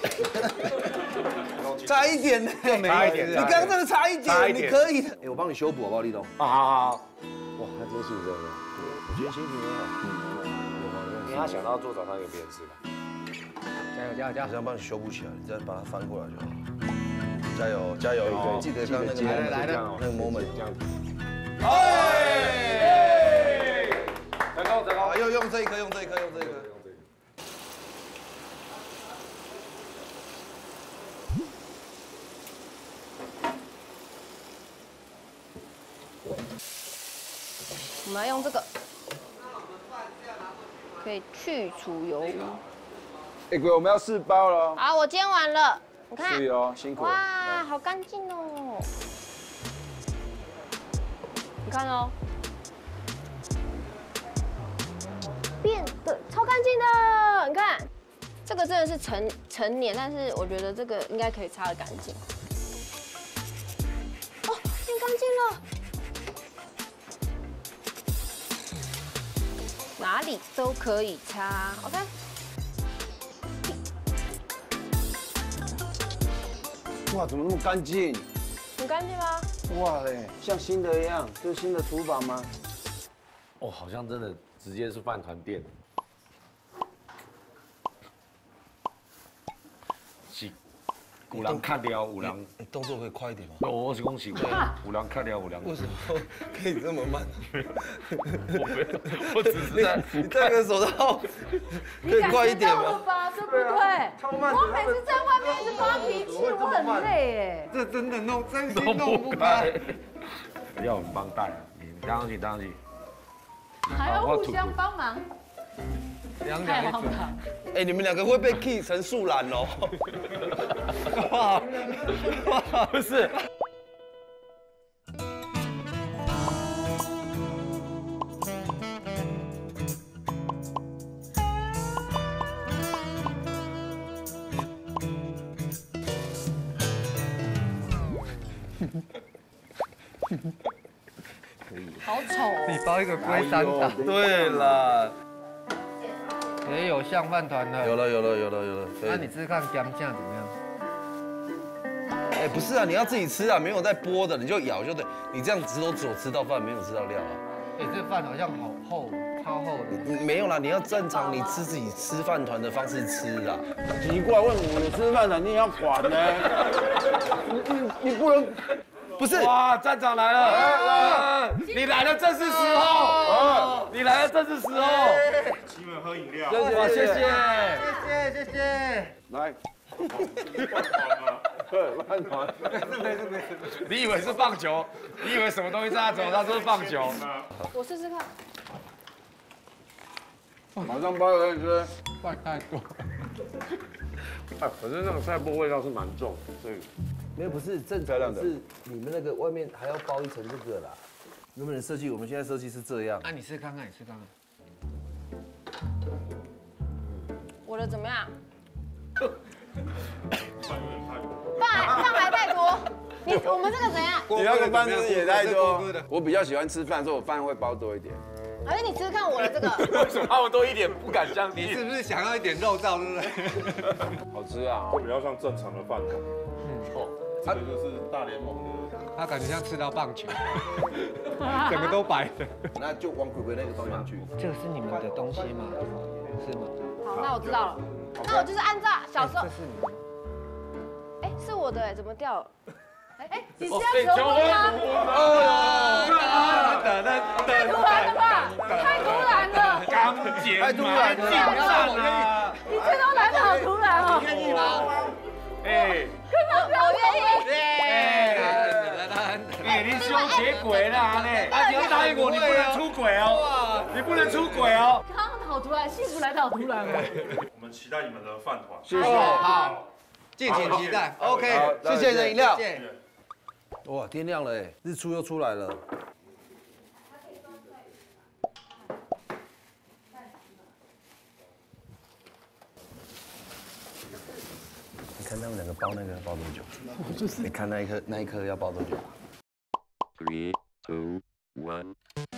差一点呢， 差一点， 你刚刚真的差一点，你可以的。哎，我帮你修补好不好，立东？ 好。 哇，他真信真了。我觉得心情很好。 因为他想到做早餐有别人吃吧。 加油！ 我这样帮你修补起来，你再把它翻过来就好。加油！记得刚刚那个来了， 那个 moment 这样子。 哎！ 成功！ 又用这一颗。 我们要用这个，可以去除油污。 鬼，我们要4包了。 好，我煎完了，你看。 是哦，辛苦了。 哇，好干净哦！你看哦，变得超干净的。你看，这个真的是成年，但是我觉得这个应该可以擦得干净。哦，变干净了。哪里都可以擦 ，OK。 哇，怎么那么干净？ 很干净吗？ 哇嘞，像新的一样，这是新的厨房吗？ 哦，好像真的直接是饭团店。是，有人卡掉，有人。 动作可以快一点吗？ 我是讲是，有人卡掉，有人。 为什么可以这么慢？ 我只是在你戴个手套，可以快一点吗？ 对不对？超慢。我每次在外面一直发脾气，我很累哎。 这真的真心弄不开。 要我们帮带，你搭上去。 还要互相帮忙。 太荒唐。 哎，你们2个会被 key 成树懒哦。 不是。 好丑哦！ 你包一个龟山岛。 对了， 也有像饭团的。 有了。 那你试试看姜酱怎么样？ 哎，不是啊，你要自己吃啊，没有在剥的，你就咬就对。你这样只有吃到饭，没有吃到料啊。 哎，这饭好像好厚，超厚的。 没有啦，你要正常你自己吃饭团的方式吃啦。 奇怪，为什么你吃饭了你也要管呢？你不能。 不是， 哇，站长来了，你来了，正是时候，你来了，正是时候。 请你们喝饮料。 谢谢。 来。 饭团。你以为是棒球？你以为什么东西在他手上就是棒球？ 我试试看。 马上包给你吃。 饭太多。 哎，可是那种菜脯味道是蛮重，所以。 没有，不是正常的，是你们那个外面还要包一层这个啦。原本的设计，我们现在设计是这样。 啊，你试看看。 我的怎么样？饭还太多。我们这个怎样？ 你那个饭是不是也太多？我比较喜欢吃饭，所以我饭会包多一点。 而你吃吃看我的这个。 为什么他们多一点不敢相信？ 你是不是想要一点肉燥，对不对？ 好吃啊， 就比较像正常的饭团。这个就是大联盟的， 他感觉像吃到棒球，整个都白的。 那就往鬼鬼那个方向去。 这个是你们的东西吗？是吗？ 好，那我知道了。 那我就是按照小时候。这是你的。哎，是我的哎，怎么掉了？哎，你是要求婚吗？太突然了吧！太突然了！ 刚结，太突然了！ 你这都来得好突然哦！ 愿意吗？哎， 我愿意。哎，你兄结鬼啦呢！你要答应我，你不能出轨哦！你不能出轨哦！ 刚刚好突然，幸福来得好突然哦！ 我们期待你们的饭团。 谢谢，好，敬请期待。OK， 谢谢你的饮料。哇，天亮了哎，日出又出来了。你看他们两个包那个包多久？你看那一颗要包多久？3, 2, 1。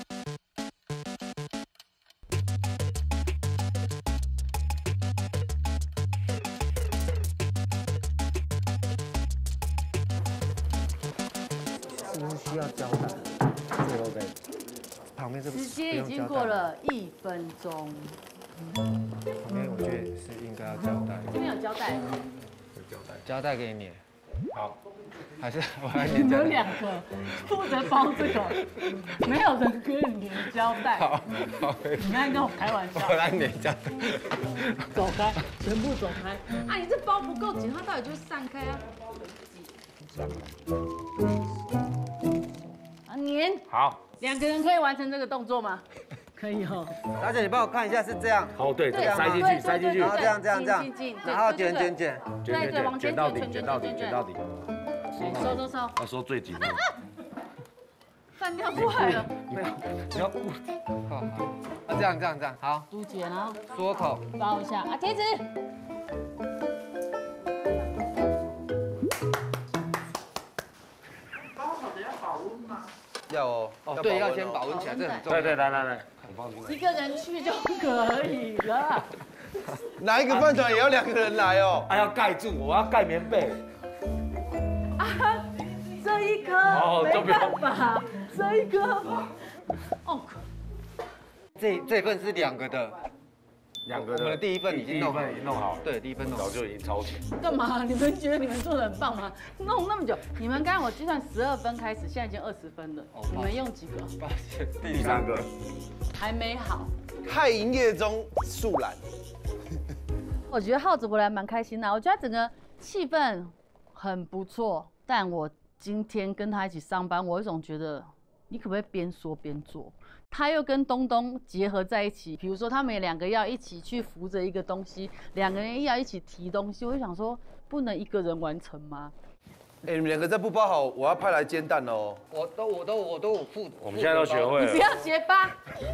是不是需要胶带？这个 OK。旁边这个时间已经过了1分钟。 旁边我觉得是应该要胶带。 这边有胶带。 有胶带。胶带给你粘。 好。 还是我来粘。 你们两个负责包这个，没有人跟你粘胶带。好。你在跟我开玩笑。 我来粘胶带。 走开，全部走开。啊，你这包不够紧，它到底就散开啊。啊，粘好 ，2个人可以完成这个动作吗？可以哦。 大姐，你帮我看一下是这样。 哦，对，塞进去， 然后这样，然后卷， 对，往前卷到底。 收。 要收最紧的。 饭掉出来了。 没有，你要不。好，这样，好。 嘟姐，然后缩口， 包一下啊，贴纸。 要哦， 对，要先保温起来，这很重要。 对，来，你放心。 一个人去就可以了。 哪一个饭团也要2个人来哦？ 还要盖住，我要盖棉被。 啊，这一颗没办法，这一颗。哦， 这份是2个的。 2个的。 我们的第一份已经弄好了。 对，第一份弄好。 早就已经超前。 干嘛？你们觉得你们做的很棒吗？弄那么久，你们刚刚我计算12分开始，现在已经20分了。你们用几个？ 抱歉， 第3个。 还没好。 太营业中速懒。 我觉得浩子回来蛮开心的，我觉得整个气氛很不错。但我今天跟他一起上班，我有一种觉得，你可不可以边说边做？他又跟东东结合在一起，比如说他们2个要一起去扶着一个东西，2个人要一起提东西，我就想说，不能1个人完成吗？ 哎，你们2个再不包好，我要派来煎蛋哦。 我都负。 我们现在都学会了。 你不要结巴。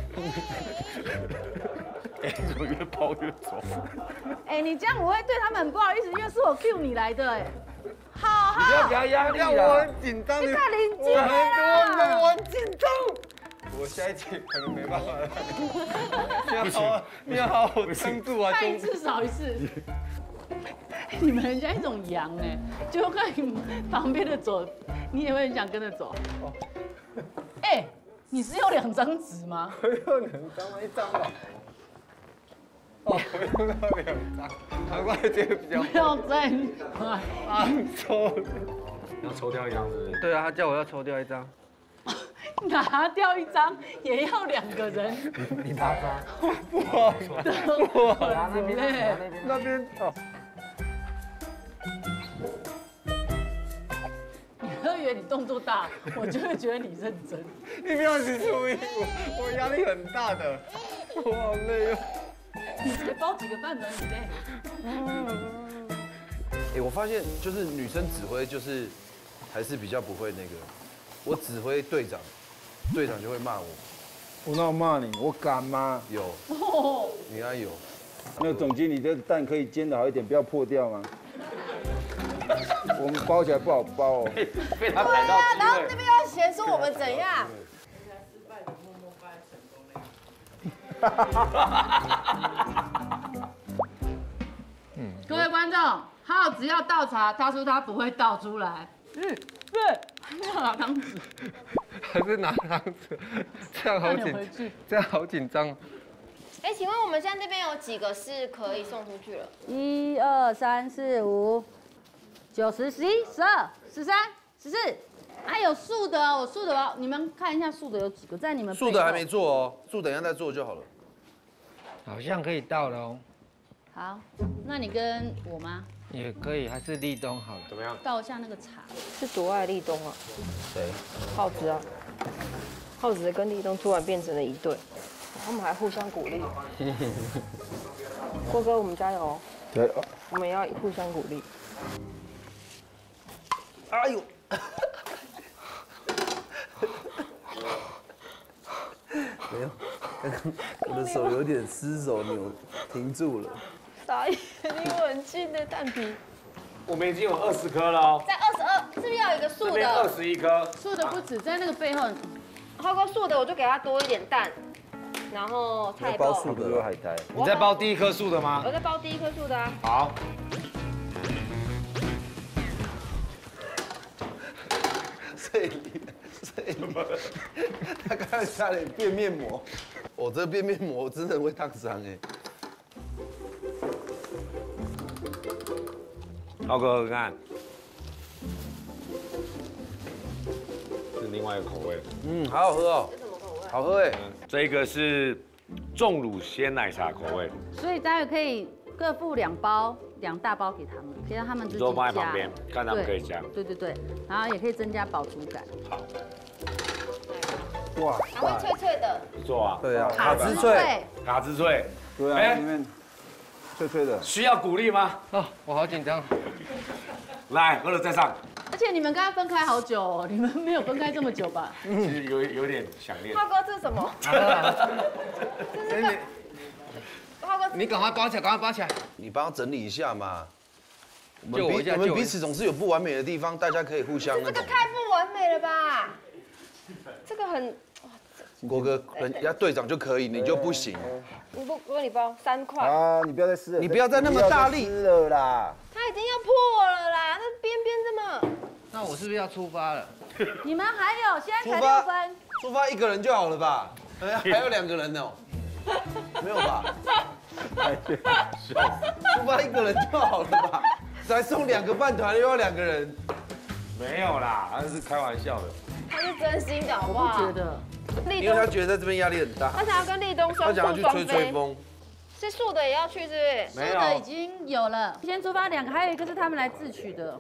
哎，怎么越包越重？ 哎，你这样我会对他们很不好意思，因为是我 cue 你来的哎。好， 你不要给他压力啦。 我很紧张， 你太临近了。 我很紧张。我下一期可能没办法了。你要好好撑住啊！ 看1次少1次。你们很像一种羊哎，就看你们旁边的走，你也会很想跟着走。哎，你是用2张纸吗？ 我用2张吗？1张吧。哦，我用到2张，难怪这个比较。 不要再抽。 要抽掉1张是不是？ 对啊，他叫我要抽掉1张。 拿掉1张也要2个人。 你拿张。 不好， 那边哦。 你会以为你动作大，我就会觉得你认真。 你不要只注意我压力很大的，我好累哦。 你才包几个饭团，你累？ 哎，我发现就是女生指挥就是还是比较不会那个，我指挥队长，队长就会骂我。 我哪有骂你？我敢吗？ 有，你还有。 那总经理，这蛋可以煎得好一点，不要破掉吗？我们包起来不好包哦。 被他逮到机会。 然后那边要嫌说我们怎样？ 各位观众，浩子要倒茶，他说他不会倒出来。对，要拿汤匙。 还是拿汤匙？这样好紧，这样好紧张。 哎，请问我们现在这边有几个是可以送出去了 ？1、2、3、4、5、9、10、11、12、13、14。还有素的哦，素的哦，你们看一下素的有几个在你们背后。 素的还没做哦，素等一下再做就好了。 好像可以到了哦。 好，那你跟我吗？ 也可以，还是立冬好了。 怎么样？ 倒一下那个茶。 是多爱立冬啊？ 谁？ 浩子啊，浩子跟立冬突然变成了一对，他们还互相鼓励。郭哥，我们加油哦！ 对， 我们也要互相鼓励。 哎呦！没有，刚刚我的手有点失手停住了。 傻眼，离我很近的蛋皮。 我们已经有20颗了哦。 在22，是不是要有一个素的？ 这边21颗。 素的不止，在那个背后。 浩哥素的我就给他多一点蛋，然后菜包。 素的有海苔。 你在包第1颗素的吗？ 我在包第1颗素的啊。 好。 所以他刚才差点变面膜，我这变面膜真的会烫伤哎。 浩哥喝看，是另外一个口味。 好好喝哦。好喝哎。 这个是重乳鲜奶茶口味。 所以待会可以各付2包，2大包给他们，可以让他们自己加。 都放在旁边，看他们可以加。 对，然后也可以增加饱足感。 好。 哇，还会脆脆的。 不错啊。 对啊，卡滋脆。 卡滋脆。 对啊，里面脆脆的。 需要鼓励吗？ 哦，我好紧张。 来，喝了再上。 而且你们刚刚分开好久哦，你们没有分开这么久吧？ 其实有点想念。 浩哥，这是什么？这是浩哥， 你赶快包起来，赶快包起来。 你帮他整理一下嘛。 救我一下， 我们彼此总是有不完美的地方，大家可以互相那种。 这个太不完美了吧？这个很。 国哥，人家队长就可以，你就不行。 你不给你包3块啊！你不要再撕了， 你不要再那么大力了啦。 它已经要破了啦，那边边这么。 那我是不是要出发了？ 你们还有，现在才6分。 出发1个人就好了吧？还有2个人哦。没有吧？出发1个人就好了吧？才送2个伴团又要2个人。 没有啦，他是开玩笑的。 他是真心的，好不好？ 我不觉得。 因为他觉得在这边压力很大。 他想要跟立冬双宿双飞。 他想要去吹风。 是素的也要去，是不是？ 素的已经有了，先出发2个，还有一个是他们来自取的。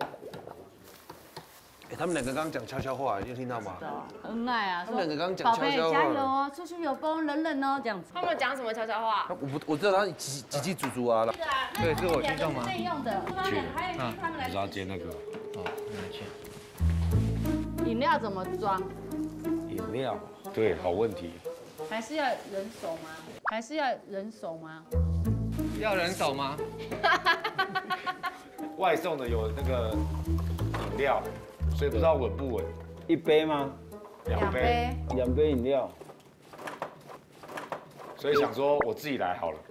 他们2个刚刚讲悄悄话，你有听到吗？ 恩爱啊， 他们2个刚刚讲悄悄话。 宝贝加油哦，出去有风，冷冷哦，这样子。 他们讲什么悄悄话？ 我知道他叽叽足足啊。 对，是我去送吗？ 内用的， 去。 还有一个他们来。 不知道接那个。 哦，拿去。 饮料怎么装？ 饮料，对，好问题。 还是要人手吗？还是要人手吗？ 要人手吗？ 外送的有那个饮料，所以不知道稳不稳。 1杯吗 ？2杯。 2杯饮料。 所以想说我自己来好了。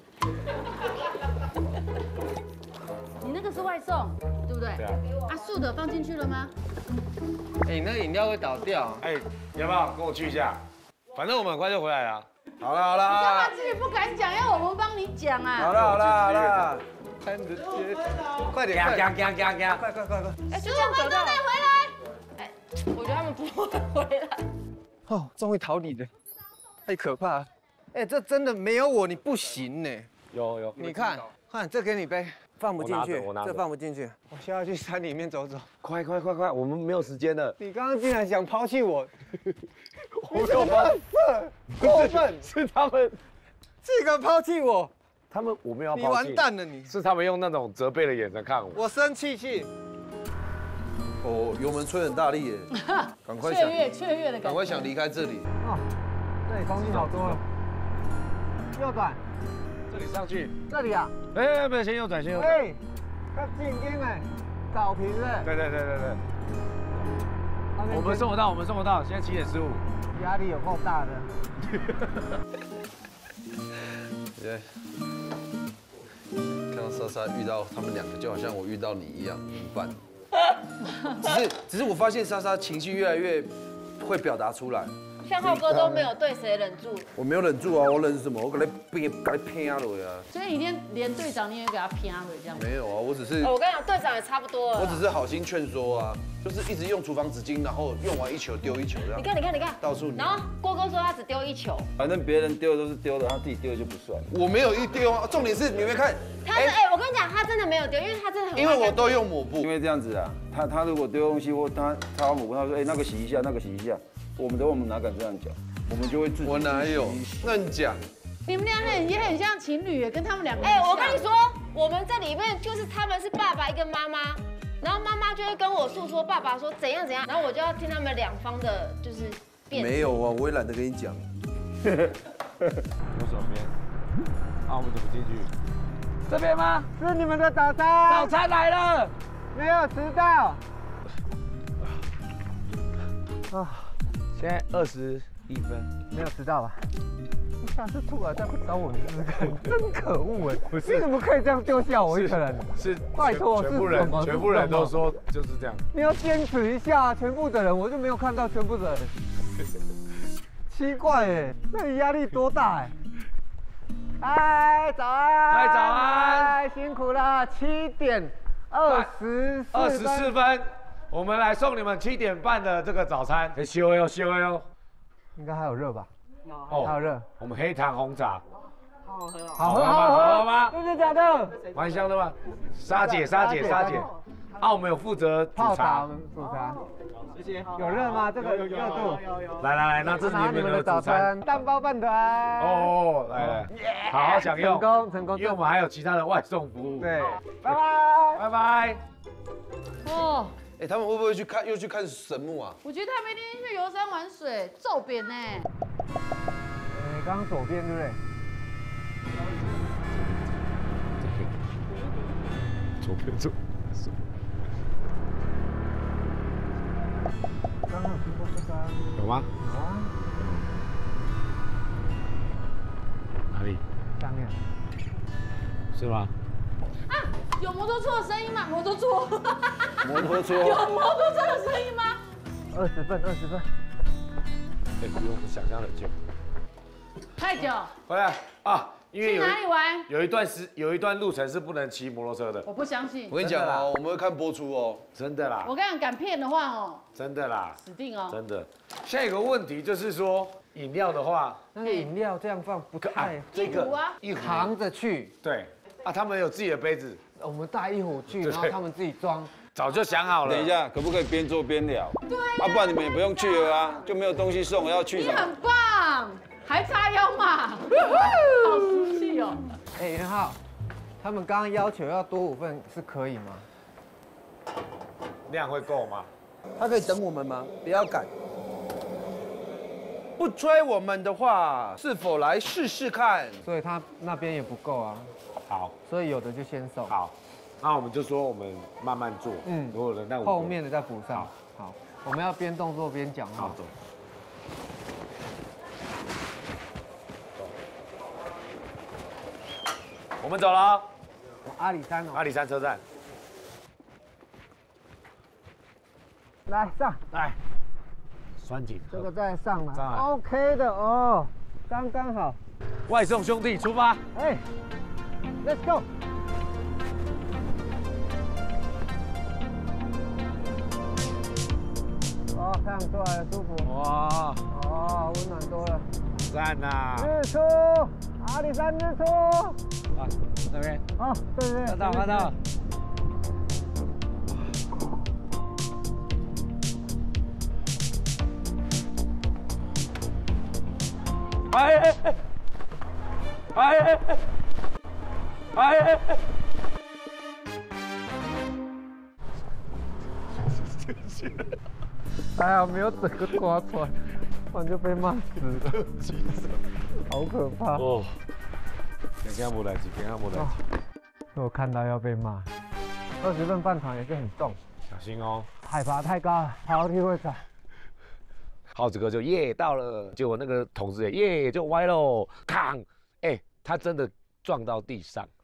你那个是外送，对不对？ 对啊。 啊，素的放进去了吗？ 哎，你那个饮料会倒掉。 哎，要不要跟我去一下？反正我们很快就回来了。 好了好了。 你干嘛自己不敢讲，要我们帮你讲啊？ 好了好了好了。 看着接，快点快！ 快！ 哎，就这样走到。再回来。哎，我觉得他们不会回来。 哦，终于逃离了，太可怕了。哎，这真的没有我你不行呢。 有。 你看，这给你背。放不进去， 这放不进去。我现在要去山里面走走。 快，我们没有时间了。 你刚刚竟然想抛弃我， 我没有抛弃， 过分， 是他们这个抛弃我。 我没有抛弃。 你完蛋了你。 是他们用那种责备的眼神看我。 我生气。 哦，油门吹很大力耶，赶快想雀跃的感觉。 赶快想离开这里。 哦，这里风景好多了。右转。 这里上去， 这里啊？ 哎，不，先右转，先右转。 哎，要进京哎，早平了。 对。我们送得到，现在7点15。 压力有够大的。 对。看到莎莎遇到他们2个，就好像我遇到你一样，怎么办？只是我发现莎莎情绪越来越会表达出来。 像浩哥都没有对谁忍住。 我没有忍住啊，我忍什么？我给他拼了呀。 所以你连队长你也给他拼了这样。 没有啊，我只是。 我跟你讲，队长也差不多了。 我只是好心劝说啊，就是一直用厨房纸巾，然后用完1球丢1球这样。 你看， 到处。 然后郭哥说他只丢1球。 反正别人丢的都是丢的，他自己丢的就不算。 我没有丢啊，重点是你没看。 他是我跟你讲，他真的没有丢，因为他真的很。 因为我都用抹布。 因为这样子啊，他如果丢东西或他擦抹布，他说那个洗一下，那个洗一下，我们哪敢这样讲？我们就会自己。 我哪有乱讲？ 你们俩也很像情侣，跟他们两个。 我跟你说，我们这里面就是他们是爸爸一个妈妈，然后妈妈就会跟我诉说爸爸说怎样，然后我就要听他们两方的，就是辩。 没有啊，我也懒得跟你讲。 我手边。我们怎么进去？ 这边吗？是你们的早餐。早餐来了，没有迟到。 现在21分， 没有迟到吧？你下次出来再不找我试试看，真可恶哎！不是，你怎么可以这样丢下我一个人？ 是， 拜托， 全部人都说就是这样。 你要坚持一下，全部的人我就没有看到全部的人。奇怪哎，那你压力多大哎？嗨，早安！ 嗨，早安！ 辛苦了，7点24 分，我们来送你们7点半的这个早餐。修哟， 应该还有热吧？还有热。 我们黑糖红茶， 好喝吗？ 真的假的？ 蛮香的吗？沙姐。我们有负责泡茶，煮茶。谢谢。有热吗？这个热度。 来，那这是你们的早餐， 蛋包饭团。 来，好好享用。 成功。 因为我们还有其他的外送服务。 对，拜拜。 他们会不会又去看神木啊？ 我觉得他们一定去游山玩水，揍扁呢。 刚刚左边对不对？ 左边。 刚刚有听过这个？ 有吗？ 有啊。 哪里？ 下面。 是吗？ 有摩托车的声音吗？摩托车。 摩托车。 有摩托车的声音吗 ？20分。 比我们想象的久。 太久。 回来啊！因为去哪里玩？ 有一段路程是不能骑摩托车的。 我不相信。 我跟你讲哦，我们会看播出哦。 真的啦。 我跟你讲，敢骗的话哦。 真的啦。 死定哦。 真的。现在有个问题就是说，饮料的话， 那个饮料这样放不太。 这个一扛着去。 对。他们有自己的杯子。 我们带1壶去，然后他们自己装。 早就想好了。 等一下，可不可以边做边聊？ 对。 不然你们也不用去了啊，就没有东西送，要去。 你很棒，还叉腰嘛？好俗气哦。 元浩，他们刚刚要求要多5份，是可以吗？ 量会够吗？ 他可以等我们吗？不要赶。不追我们的话，是否来试试看？ 所以他那边也不够啊。 好。 所以有的就先送。 好。那我们就说我们慢慢做，如果人那后面的再补上。好，我们要边动作边讲话。 走。我们走了。 阿里山哦。 阿里山车站。 来上。 来。拴紧。 这个再上来。 上来。 OK 的哦，刚刚好。 外送兄弟出发。 Let's go。太阳出来了，舒服。哇！温暖多了。 赞呐！ 日出，阿里山日出。 那边。 对。 看到。 还好没有整个刮穿，不然就被骂死了。好可怕哦！ 今天没来及。 我看到要被骂。20份饭团也是很重， 小心哦。 海拔太高了，爬楼梯会踩。 耗子哥就到了，结果那个桶子也就歪喽，扛！他真的撞到地上，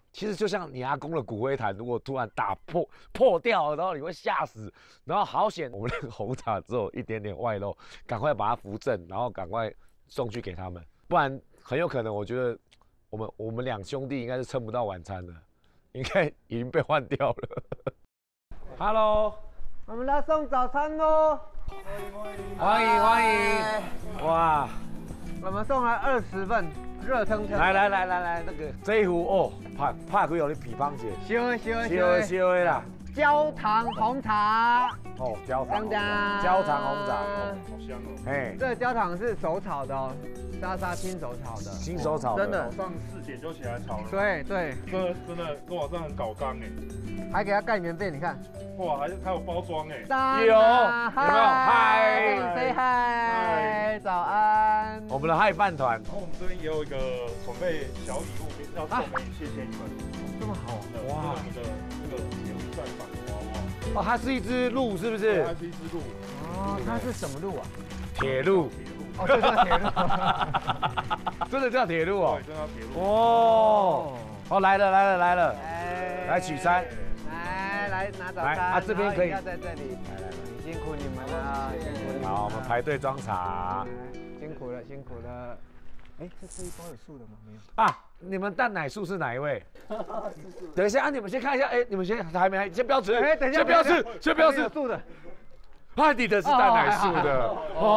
其实就像你阿公的骨灰坛，如果突然破掉了，然后你会吓死。然后好险，我们那个红茶只有一点点外露，赶快把它扶正，然后赶快送去给他们，不然很有可能，我觉得我们两兄弟应该是撑不到晚餐的，应该已经被换掉了。Hello， 我们来送早餐喽！ 欢迎！哇， 我们送来20份。 热腾腾！ 来，那个这一壶哦，怕几有你皮芳姐，烧的啦。 焦糖红茶哦，焦糖红茶，好香哦。哎， 这个焦糖是手炒的哦，莎莎亲手炒的， 亲手炒的， 真的。 早上4点就起来炒了。 对， 真的跟我这样很搞刚哎。 还给它盖棉被，你看。 哇，还有包装哎。 有没有？嗨 ，say hi，早安。 我们的嗨饭团。 然后我们这边也有一个准备小礼物要送给你，谢谢你们。 这么好哇！我们的这个铁路站板娃娃。 哦，它是一只鹿，是不是？ 它是一只鹿。 哦，它是什么鹿啊？ 铁路。 哦，就叫铁路。 真的叫铁路哦。 对，真的叫铁路。 哦。哦，来了。来取餐。 来拿早餐。 啊，这边可以。 在这里。来，辛苦你们了，辛苦你们。 好，我们排队装茶。 辛苦了。哎，这一包有素的吗？没有。 啊，你们蛋奶素是哪一位？等一下啊，你们先看一下。哎，你们先不要吃。 哎，等一下， 先不要吃。 素的。 啊，你的是蛋奶素的。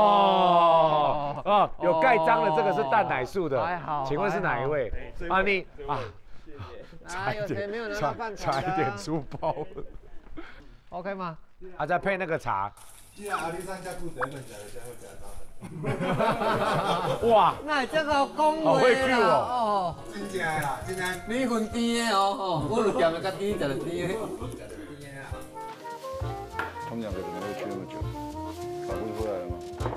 哦，有盖章的这个是蛋奶素的。 还好。 请问是哪一位？啊，你啊。 有谁没有拿到饭团？ 差一点出包了。 OK 吗？ 啊，再配那个茶。 既然阿里山加裤子，你讲的现在会加茶。 哇， 那这个恭好会 Q 哦。 真正啦，真正。 米粉甜的哦，我就咸的较甜，就是甜的。 他们两个怎么会去那么久？老公回来了吗？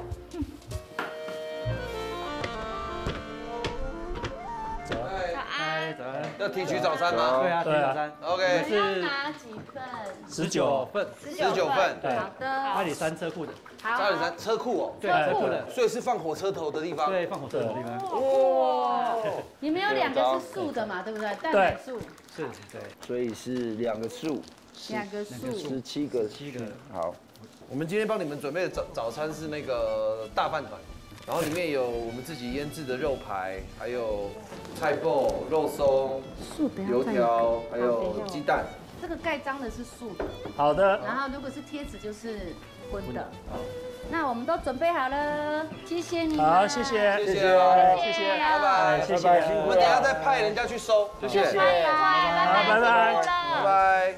要提取早餐吗？ 对啊，提早餐。 OK。 是拿几份 ？19份。 19份。 对。 好的。 阿里山车库的。 阿里山车库哦。 对，车库的。 所以是放火车头的地方。 对，放火车头的地方。 哇！你们有2个是素的嘛，对不对？蛋奶素。 是，对。 所以是2个素 ，2个素 ，17个。好， 我们今天帮你们准备的早餐是那个大饭团。 然后里面有我们自己腌制的肉排，还有菜脯、肉松、油条，还有鸡蛋。 这个盖章的是素的。 好的。 然后如果是贴纸就是荤的。好。那我们都准备好了，谢谢你。 好，谢谢， 拜拜， 谢谢， 我们等下再派人家去收，谢谢。 拜拜。 拜拜。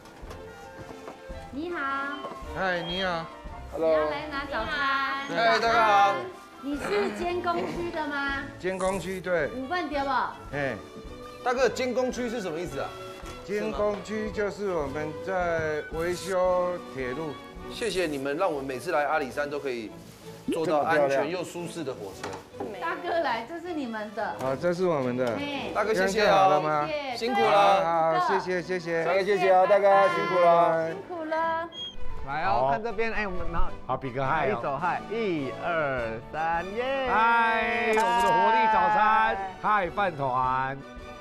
你好。 嗨，你好。 你要来拿早餐。 嗨，大家好。 你是监工区的吗？ 监工区对。 5份对不？ 哎， 大哥，监工区是什么意思啊？ 监工区就是我们在维修铁路。 谢谢你们，让我们每次来阿里山都可以坐到安全又舒适的火车。 大哥来，这是你们的。 好，这是我们的。 大哥，谢谢好了吗？ 辛苦了。 好，谢谢。 大哥谢谢啊，大哥辛苦了。 辛苦了。 来哦，看这边，哎，我们然后好比个嗨， 一手嗨，1、2、3，耶！ 嗨，我们的活力早餐，嗨饭团。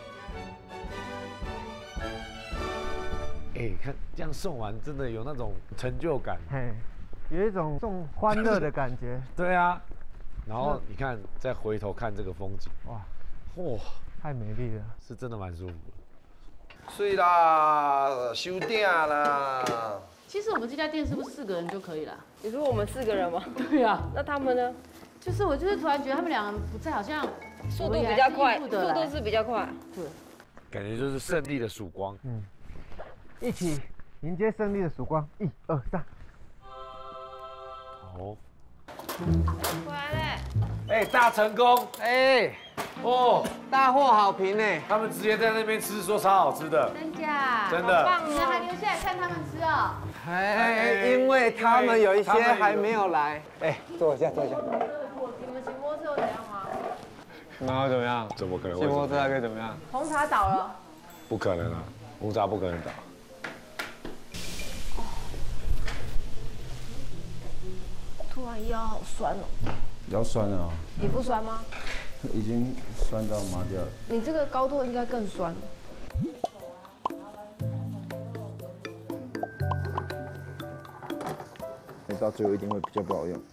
哎，看这样送完，真的有那种成就感， 嘿，有一种送欢乐的感觉。 对啊，然后你看，再回头看这个风景，哇， 太美丽了， 是真的蛮舒服的。 睡啦，收店啦。 其实我们这家店是不是4个人就可以了？ 你说我们4个人吗？ 对啊。 那他们呢？ 就是我就是突然觉得他们2个人不在，好像速度比较快，速度是比较快。 对。 感觉就是胜利的曙光。 嗯。一起迎接胜利的曙光，1、2、3。 哦。 回来嘞。 哎，大成功！ 哎。 哦， 大获好评呢！ 他们直接在那边吃，说超好吃的， 真假？ 真的， 你们还留下来看他们吃哦。 哎，因为他们有一些还没有来。哎，坐一下。 你们骑摩托车怎样吗？ 然后怎么样？ 怎么可能？ 骑摩托车还可以怎么样？ 红茶倒了。 不可能啊，红茶不可能倒。 突然腰好酸哦。 腰酸了啊？ 你不酸吗？ 已经酸到麻掉了。 你这个高度应该更酸。 到最后一定会比较不好用。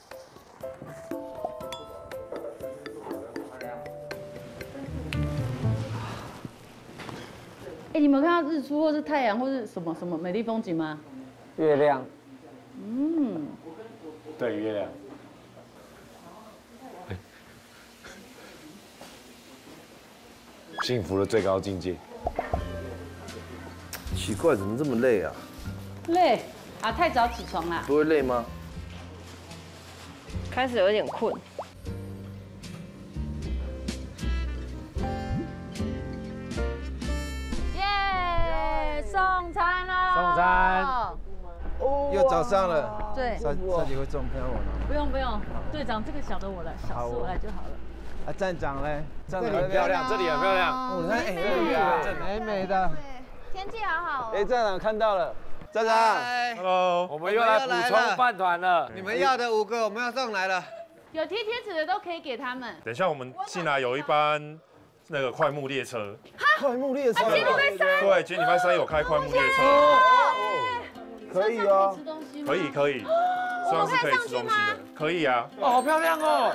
哎，你们有看到日出或是太阳或是什么美丽风景吗？ 月亮。 嗯， 对，月亮。幸福的最高境界。 奇怪，怎么这么累啊？ 累啊，太早起床啦。 不会累吗？ 开始有点困。 耶，送餐了！ 送餐。 又早上了。 对。 三姐会中票我呢？ 不用，队长这个小的我来，小事我来就好了。 啊，站长嘞？ 这里很漂亮，这里很漂亮。 哦，你看，美美的。 天气好好。 哎，站长看到了，站长 ，Hello， 我们又来补充饭团了。 你们要的5个我们要送来了。 有贴贴纸的都可以给他们。 等一下我们进来有一班那个快木列车。 快木列车。 今天礼拜三。 对，今天礼拜三有开快木列车。 可以哦。 可以，虽然是可以吃东西的，可以啊。 哦，好漂亮哦！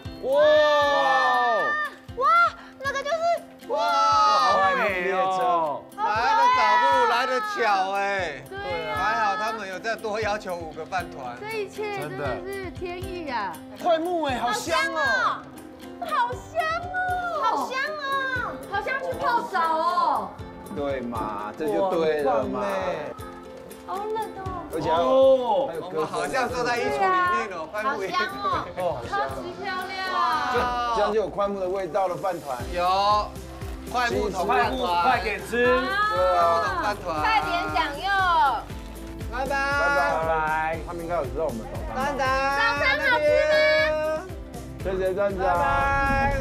哇，那个就是快列车， 来的早不来的巧哎。 对啊。 还好他们有再多要求5个饭团。 这一切真的是天意呀！ 快木哎，好香哦， 好香哦，好香哦， 好像去泡澡哦。 对嘛，这就对了嘛。 好冷哦。 而且哦， 我们好像坐在衣橱里面哦，快木好香哦，超级漂亮。 这样就有快木的味道了，饭团有快木桶饭团， 快点吃， 快木桶饭团， 快点享用。 拜拜拜拜。他们应该有知道我们早餐。 站长， 早餐好吃吗？ 谢谢站长。 拜拜。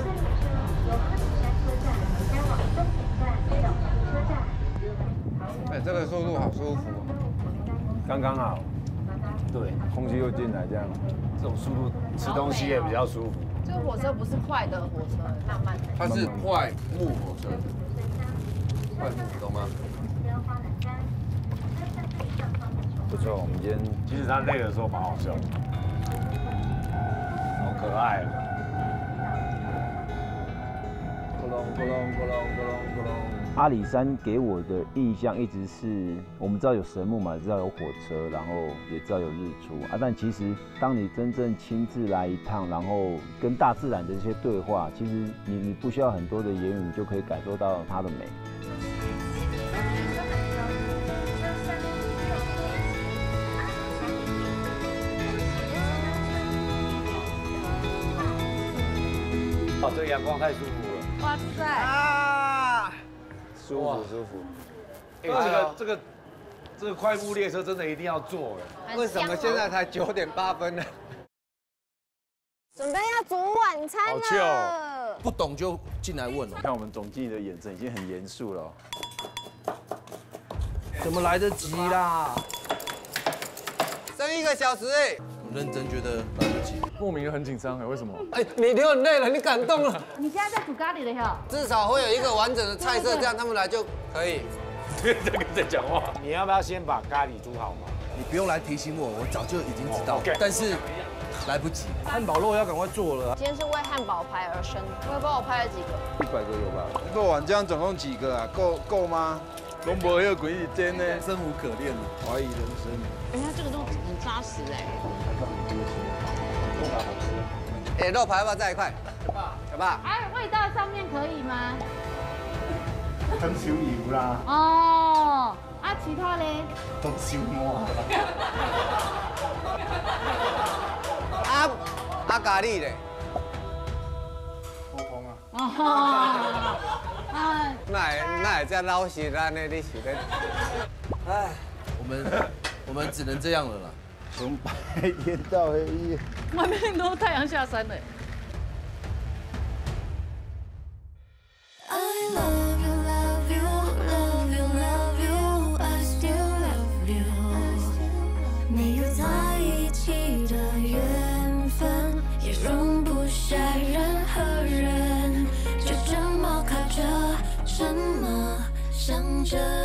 哎，这个速度好舒服。 刚刚好， 对， 空气又进来，这样这种速度吃东西也比较舒服。 这个火车不是快的火车，慢慢的。 它是快木火车，快木，懂吗？ 不错，我们今天其实他累的时候蛮好笑的，好可爱。 阿里山给我的印象一直是，我们知道有神木嘛，知道有火车，然后也知道有日出啊。但其实当你真正亲自来一趟，然后跟大自然的这些对话，其实你不需要很多的言语，你就可以感受到它的美。 哦，这个阳光太舒服了。 哇塞！啊， 舒服舒服。 哎，这个快木列车真的一定要坐哎。为什么现在才9点8分呢？ 准备要煮晚餐了。 不懂就进来问哦。 看我们总经理的眼神已经很严肃了。 怎么来得及啦？ 剩1个小时哎。 我认真觉得来不及， 莫名的很紧张哎，为什么？ 哎，你流很累了，你感动了。 你现在在煮咖喱的哟。 至少会有一个完整的菜色，这样他们来就可以。 这个在讲话，你要不要先把咖喱煮好嘛？ 你不用来提醒我，我早就已经知道，但是来不及。汉堡肉要赶快做了。 今天是为汉堡排而生，我也不知道我拍了几个。 100个有吧？做完这样总共几个啊？够吗？龙博又滚一煎呢， 生无可恋， 怀疑人生。 哎，它这个肉很扎实哎。 哎，肉排要不要再一块？有吧？ 哎，味道上面可以吗？ 很少油啦。 哦，啊，其他嘞？ 都烧锅。 咖喱嘞？ 普通啊。 哦。啊。 那会这老实咱的，你是咧？ 哎，我们只能这样了啦。 从白天到黑夜， 外面都太阳下山了。 I love you, love you, love you, love you, I still love you。没有在一起的缘分，也容不下任何人，就这么靠着，什么想着。